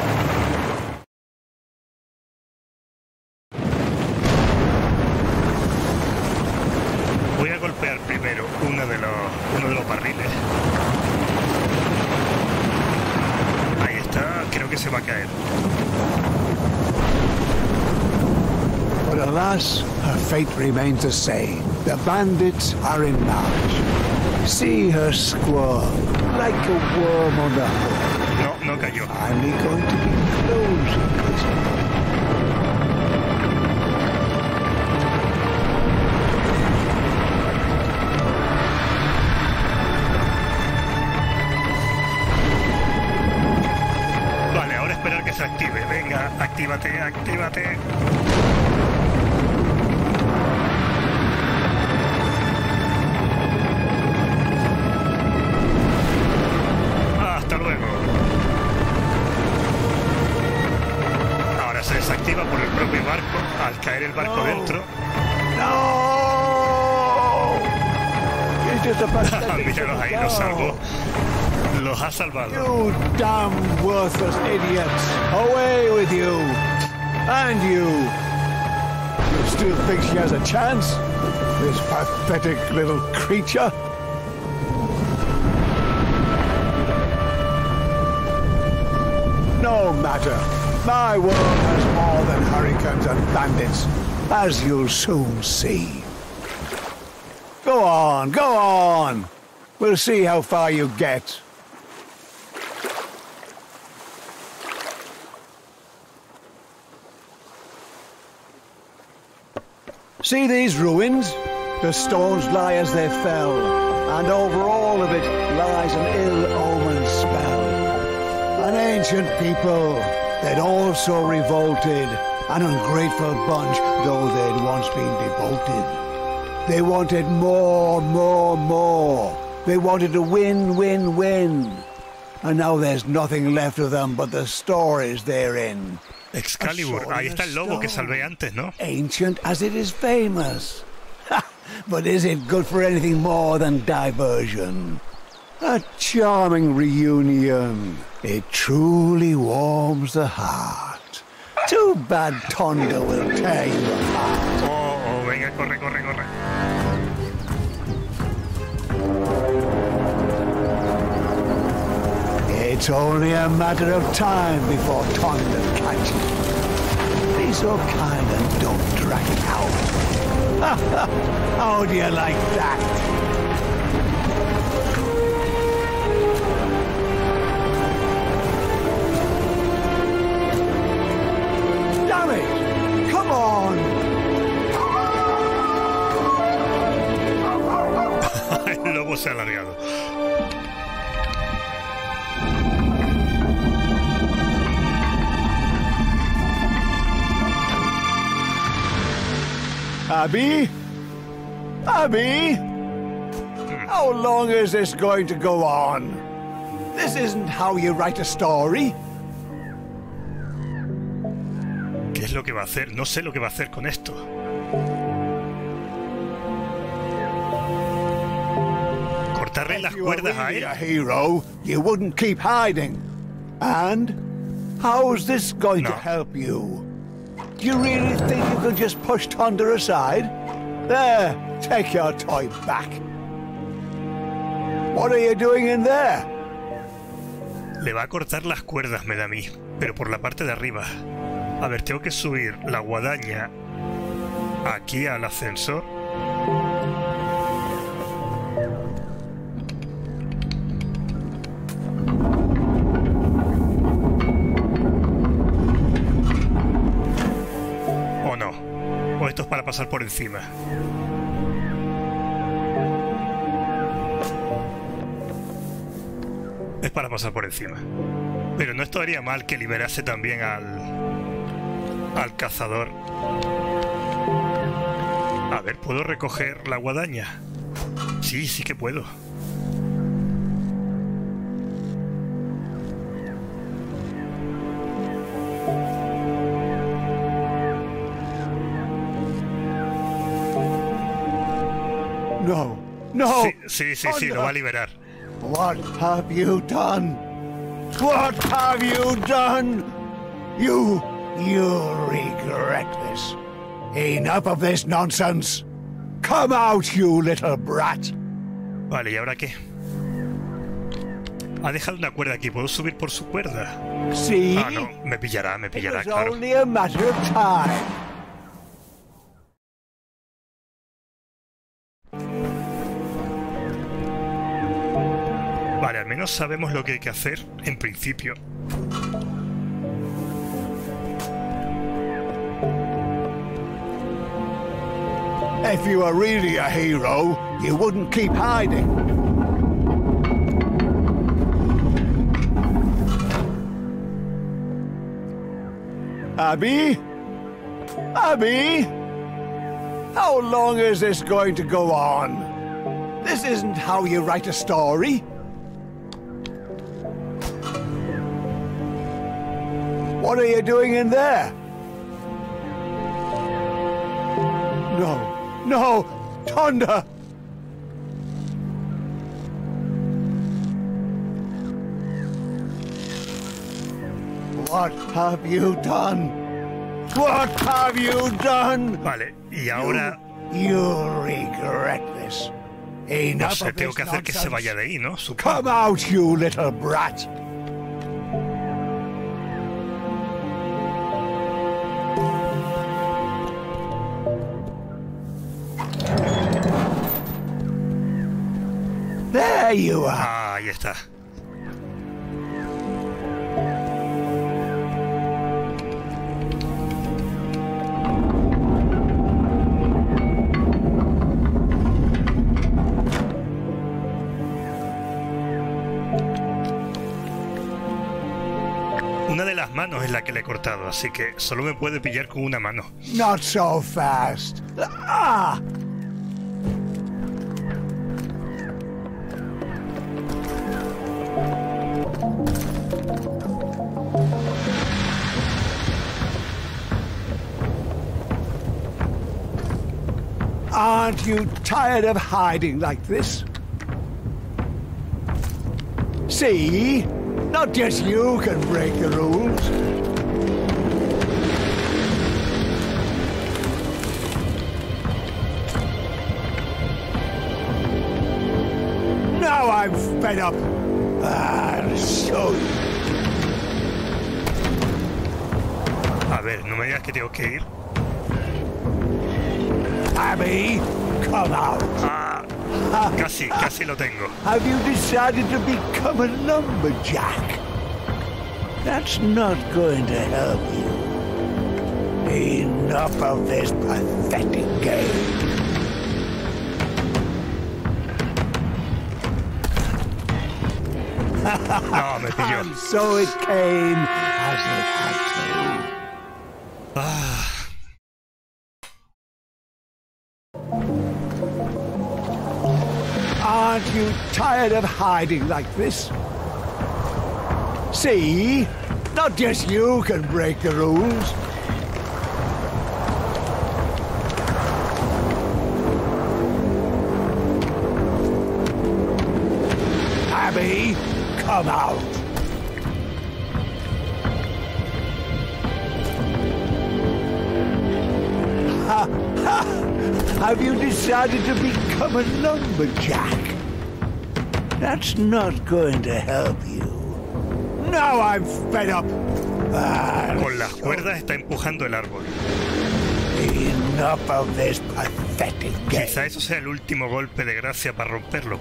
Voy a golpear primero uno de los, uno de los barriles. Ahí está, creo que se va a caer. But alas, her fate remains the same. The bandits are in march. See her squirm like a worm on the hook. No, no cayó. Finally going to be closing this one. Que se active, venga, actívate, actívate. Hasta luego. Ahora se desactiva por el propio barco al caer el barco no. dentro. ¡No! Míralos ahí, los salvo. Los ha salvado. You damn worthless idiots! Away with you! And you! You still think she has a chance? This pathetic little creature? No matter. My world has more than hurricanes and bandits, as you'll soon see. Go on, go on! We'll see how far you get. See these ruins? The stones lie as they fell, and over all of it lies an ill-omened spell. An ancient people, they'd also revolted, an ungrateful bunch, though they'd once been devoted. They wanted more, more, more. They wanted to win, win, win. And now there's nothing left of them but the stories they're in. Excalibur, ahí está el lobo que salvé antes, ¿no? Ancient as it is famous. But is it good for anything more than diversion? A charming reunion. It truly warms the heart. Too bad Tonda will tear you apart. Oh, oh, venga, corre, corre, corre. It's only a matter of time before Tonda catches you. Be so kind and don't drag it out. How do you like that? Damn it! Come on! El lobo se ha alargado. Abby? Abby? How long is this going to go on? This isn't how you write a story. ¿Qué es lo que va a hacer? No sé lo que va a hacer con esto. Cortarle las cuerdas a él. A hero, you wouldn't keep hiding. And how's this going No. to help you? Do you really think you could just push Tonda aside? There, take your toy back. What are you doing in there? Le va a cortar las cuerdas, me da a mí, pero por la parte de arriba. A ver, tengo que subir la guadaña aquí al ascensor. ¿O no? ¿O esto es para pasar por encima? Es para pasar por encima. Pero no estaría mal que liberase también al... al cazador. A ver, ¿puedo recoger la guadaña? Sí, sí que puedo. No, no. Sí, sí, sí, sí, lo va a liberar. What have you done? What have you done? You, you regret this. Enough of this nonsense. Come out, you little brat. Vale, ¿y ahora qué? Ha dejado una cuerda aquí. ¿Puedo subir por su cuerda? See? Ah, no. Me pillará, me pillará, It was claro. only a matter of time. Vale, al menos sabemos lo que hay que hacer, en principio. If you were really a hero, you wouldn't keep hiding. Abby? Abby? How long is this going to go on? This isn't how you write a story. What are you doing in there? No, no, Thunder! What have you done? What have you done? Vale, y ahora... You, you regret this. Enough No sé, of tengo this que hacer que se nonsense. vaya de ahí, ¿no? Come Supongo. out, you little brat! There you are. Ah, ahí está. Una de las manos es la que le he cortado, así que solo me puede pillar con una mano. Not so fast. Ah! Aren't you tired of hiding like this? See? Not just you can break the rules. Now I'm fed up. I'll show you. A ver, no me digas que tengo que ir. Abby, come out. Ah, casi, casi lo tengo. Have you decided to become a lumberjack? That's not going to help you. Enough of this pathetic game. No, me pilló. And so it came as it had to. Ah, Aren't you tired of hiding like this? See? Not just you can break the rules. Abby, come out. Ha, ha. Have you decided to become a lumberjack? That's not going to help you. Now I'm fed up. Ah, con las cuerdas está empujando el árbol. enough of this pathetic game. Quizá eso sea el último golpe de gracia para romperlo.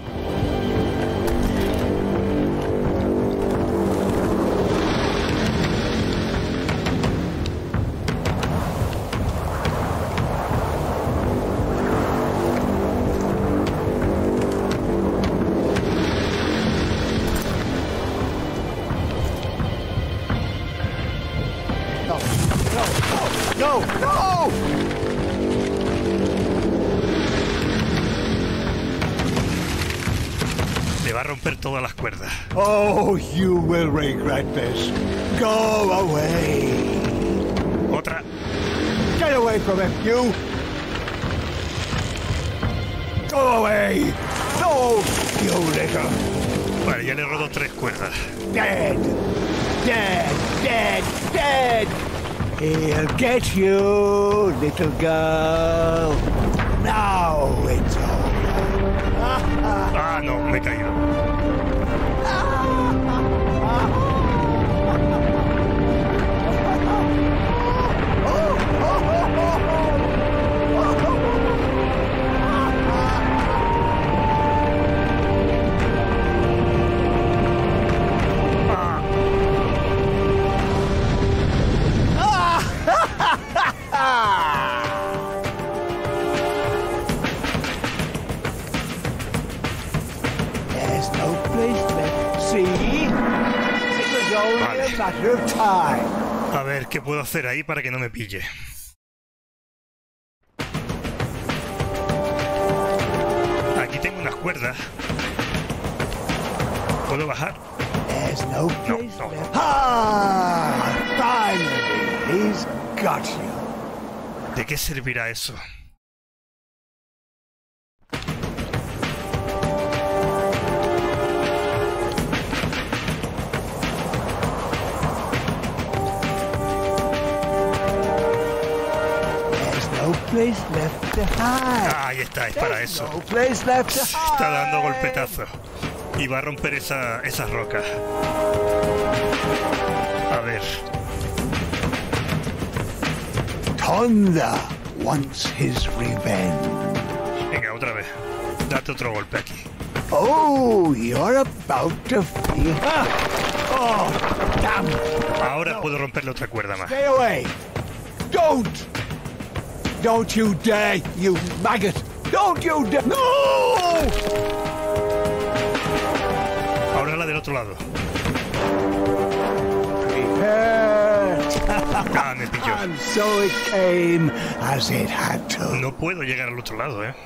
No! No! No! Le va a romper todas las cuerdas. Oh, you will regret this. Go away. Otra. Get away from him, you. Go away. No, you little. Vale, ya le he roto tres cuerdas. Dead. Dead. Dead. Dead. He'll get you, little girl. Now it's over. Ah, no, me he caído. There's no place left. See? It was only a matter of time. A ver, ¿qué puedo hacer ahí para que no me pille? Aquí tengo unas cuerdas. ¿Puedo bajar? There's no No, place no, left. no. Ah! Finally, he's got you. ¿De qué servirá eso? There's no place left to hide. Ah, ahí está, es para There's eso. no place left to hide. Está dando golpetazos. Y va a romper esa, esas rocas. A ver. Thunder wants his revenge. Venga, otra vez. Date otro golpe aquí. Oh, you're about to feel... Ah! Oh, damn! Ahora puedo romperle otra cuerda más. Stay away! Don't! Don't you dare, you maggot! Don't you dare! No! Ahora la del otro lado. Prepare! Ah, me pilló. And so it came as it had to. No puedo llegar al otro lado, ¿eh?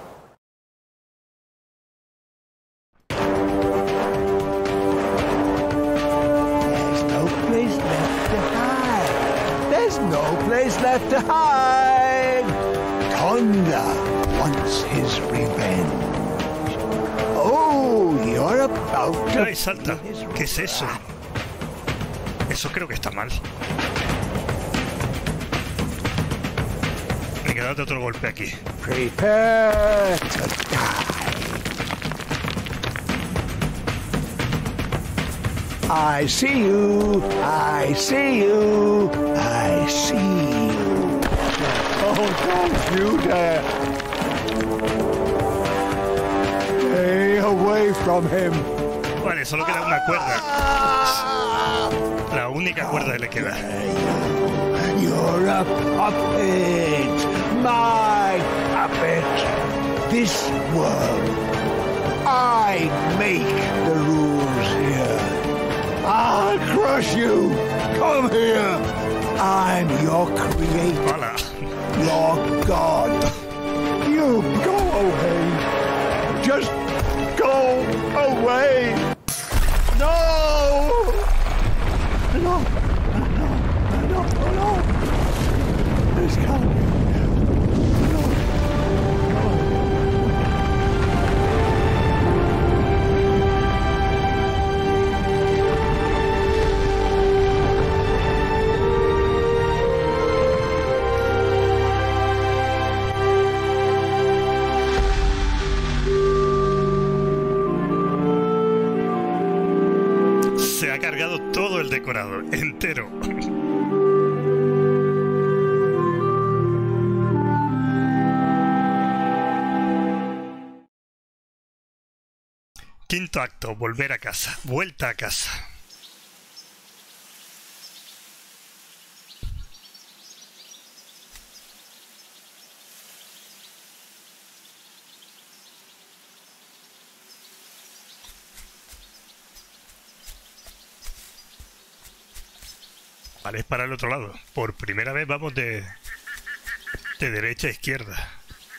There's no place left to hide. There's no place left to hide. Thunder wants his revenge. Oh, you're about to... ¡Ay, salta! ¿Qué es eso? Eso creo que está mal. Venga, date otro golpe aquí. Prepare to die. I see you. I see you. I see you. Oh, don't you dare. Stay away from him. Vale, solo queda una cuerda. Ah! La única cuerda que le queda. You're a puppet. My puppet. This world. I make the rules here. I'll crush you. Come here. I'm your creator. ¡Hala! Your God. You go away. Just go away. No! No! No! No! No! This can't be. No! Se ha cargado todo el decorado, entero. Quinto acto, volver a casa. Vuelta a casa. Vale, es para el otro lado. Por primera vez vamos de, de derecha a izquierda.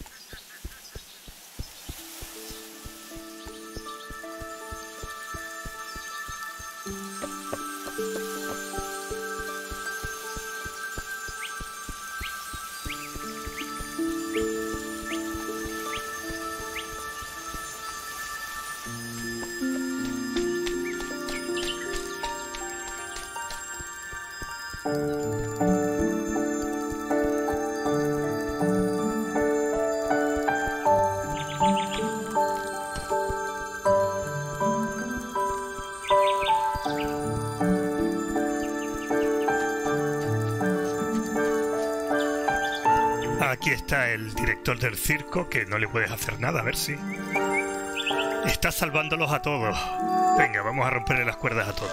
Aquí está el director del circo, que no le puedes hacer nada, a ver si... Está salvándolos a todos. Venga, vamos a romperle las cuerdas a todos.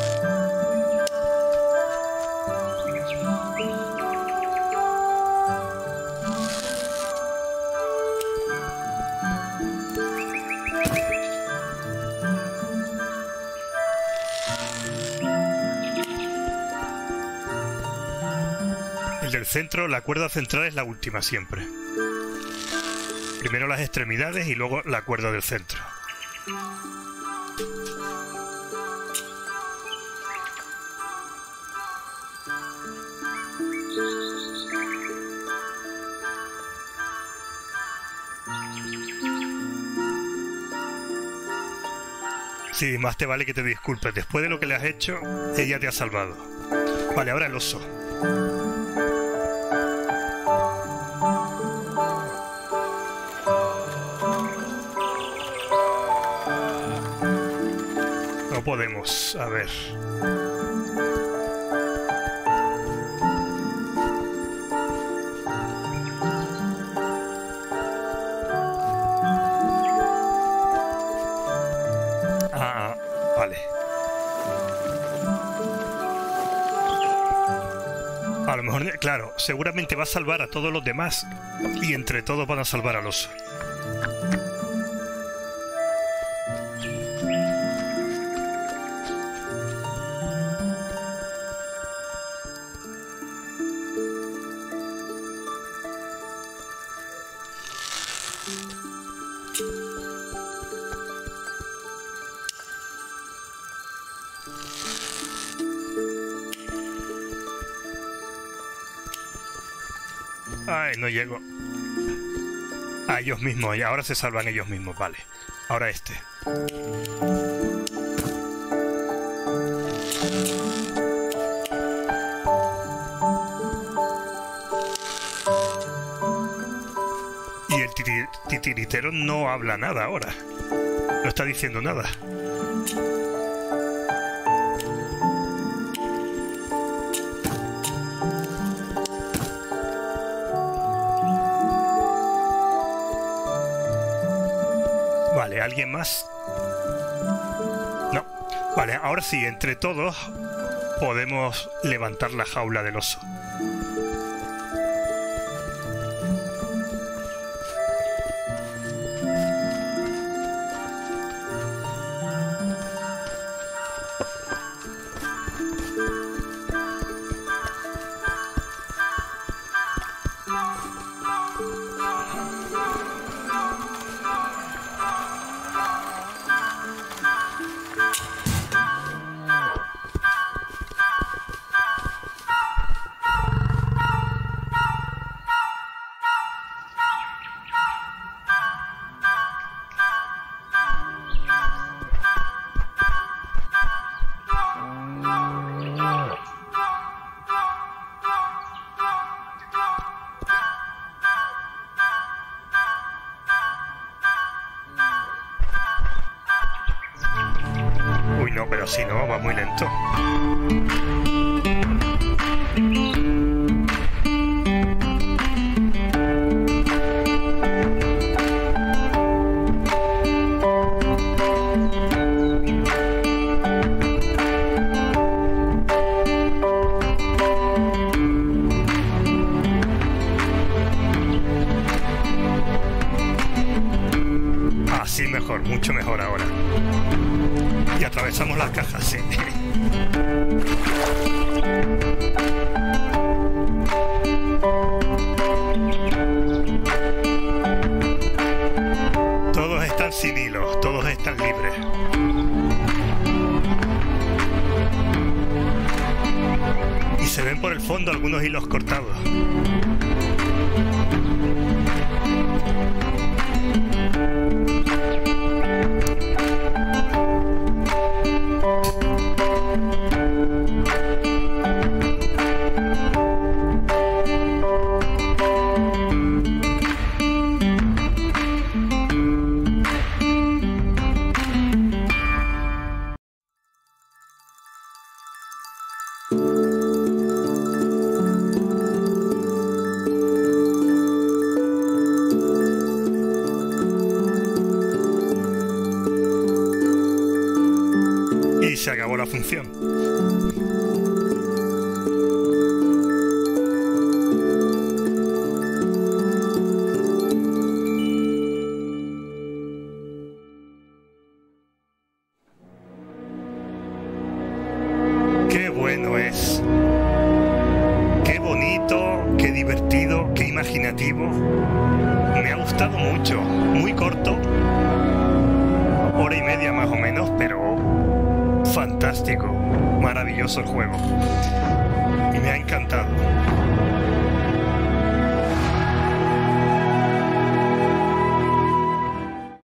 El del centro, la cuerda central es la última siempre. Primero las extremidades y luego la cuerda del centro. Sí, más te vale que te disculpes. Después de lo que le has hecho, ella te ha salvado. Vale, ahora el oso. No podemos, a ver. Ah, vale. A lo mejor, claro, seguramente va a salvar a todos los demás y entre todos van a salvar al oso. Ay, no llego. A ellos mismos, y ahora se salvan ellos mismos, vale. Ahora este. Y el titi- titiritero no habla nada ahora. No está diciendo nada. Vale, ¿alguien más? No. Vale, ahora sí, entre todos podemos levantar la jaula del oso. Uy, no, pero si no, va muy lento. Así mejor, mucho mejor ahora. Y atravesamos las cajas, sí. ven por el fondo algunos hilos cortados. Y se acabó la función. Qué bueno es. Qué bonito, qué divertido, qué imaginativo. Me ha gustado mucho. Muy corto. Hora y media más o menos, pero fantástico, maravilloso el juego y me ha encantado.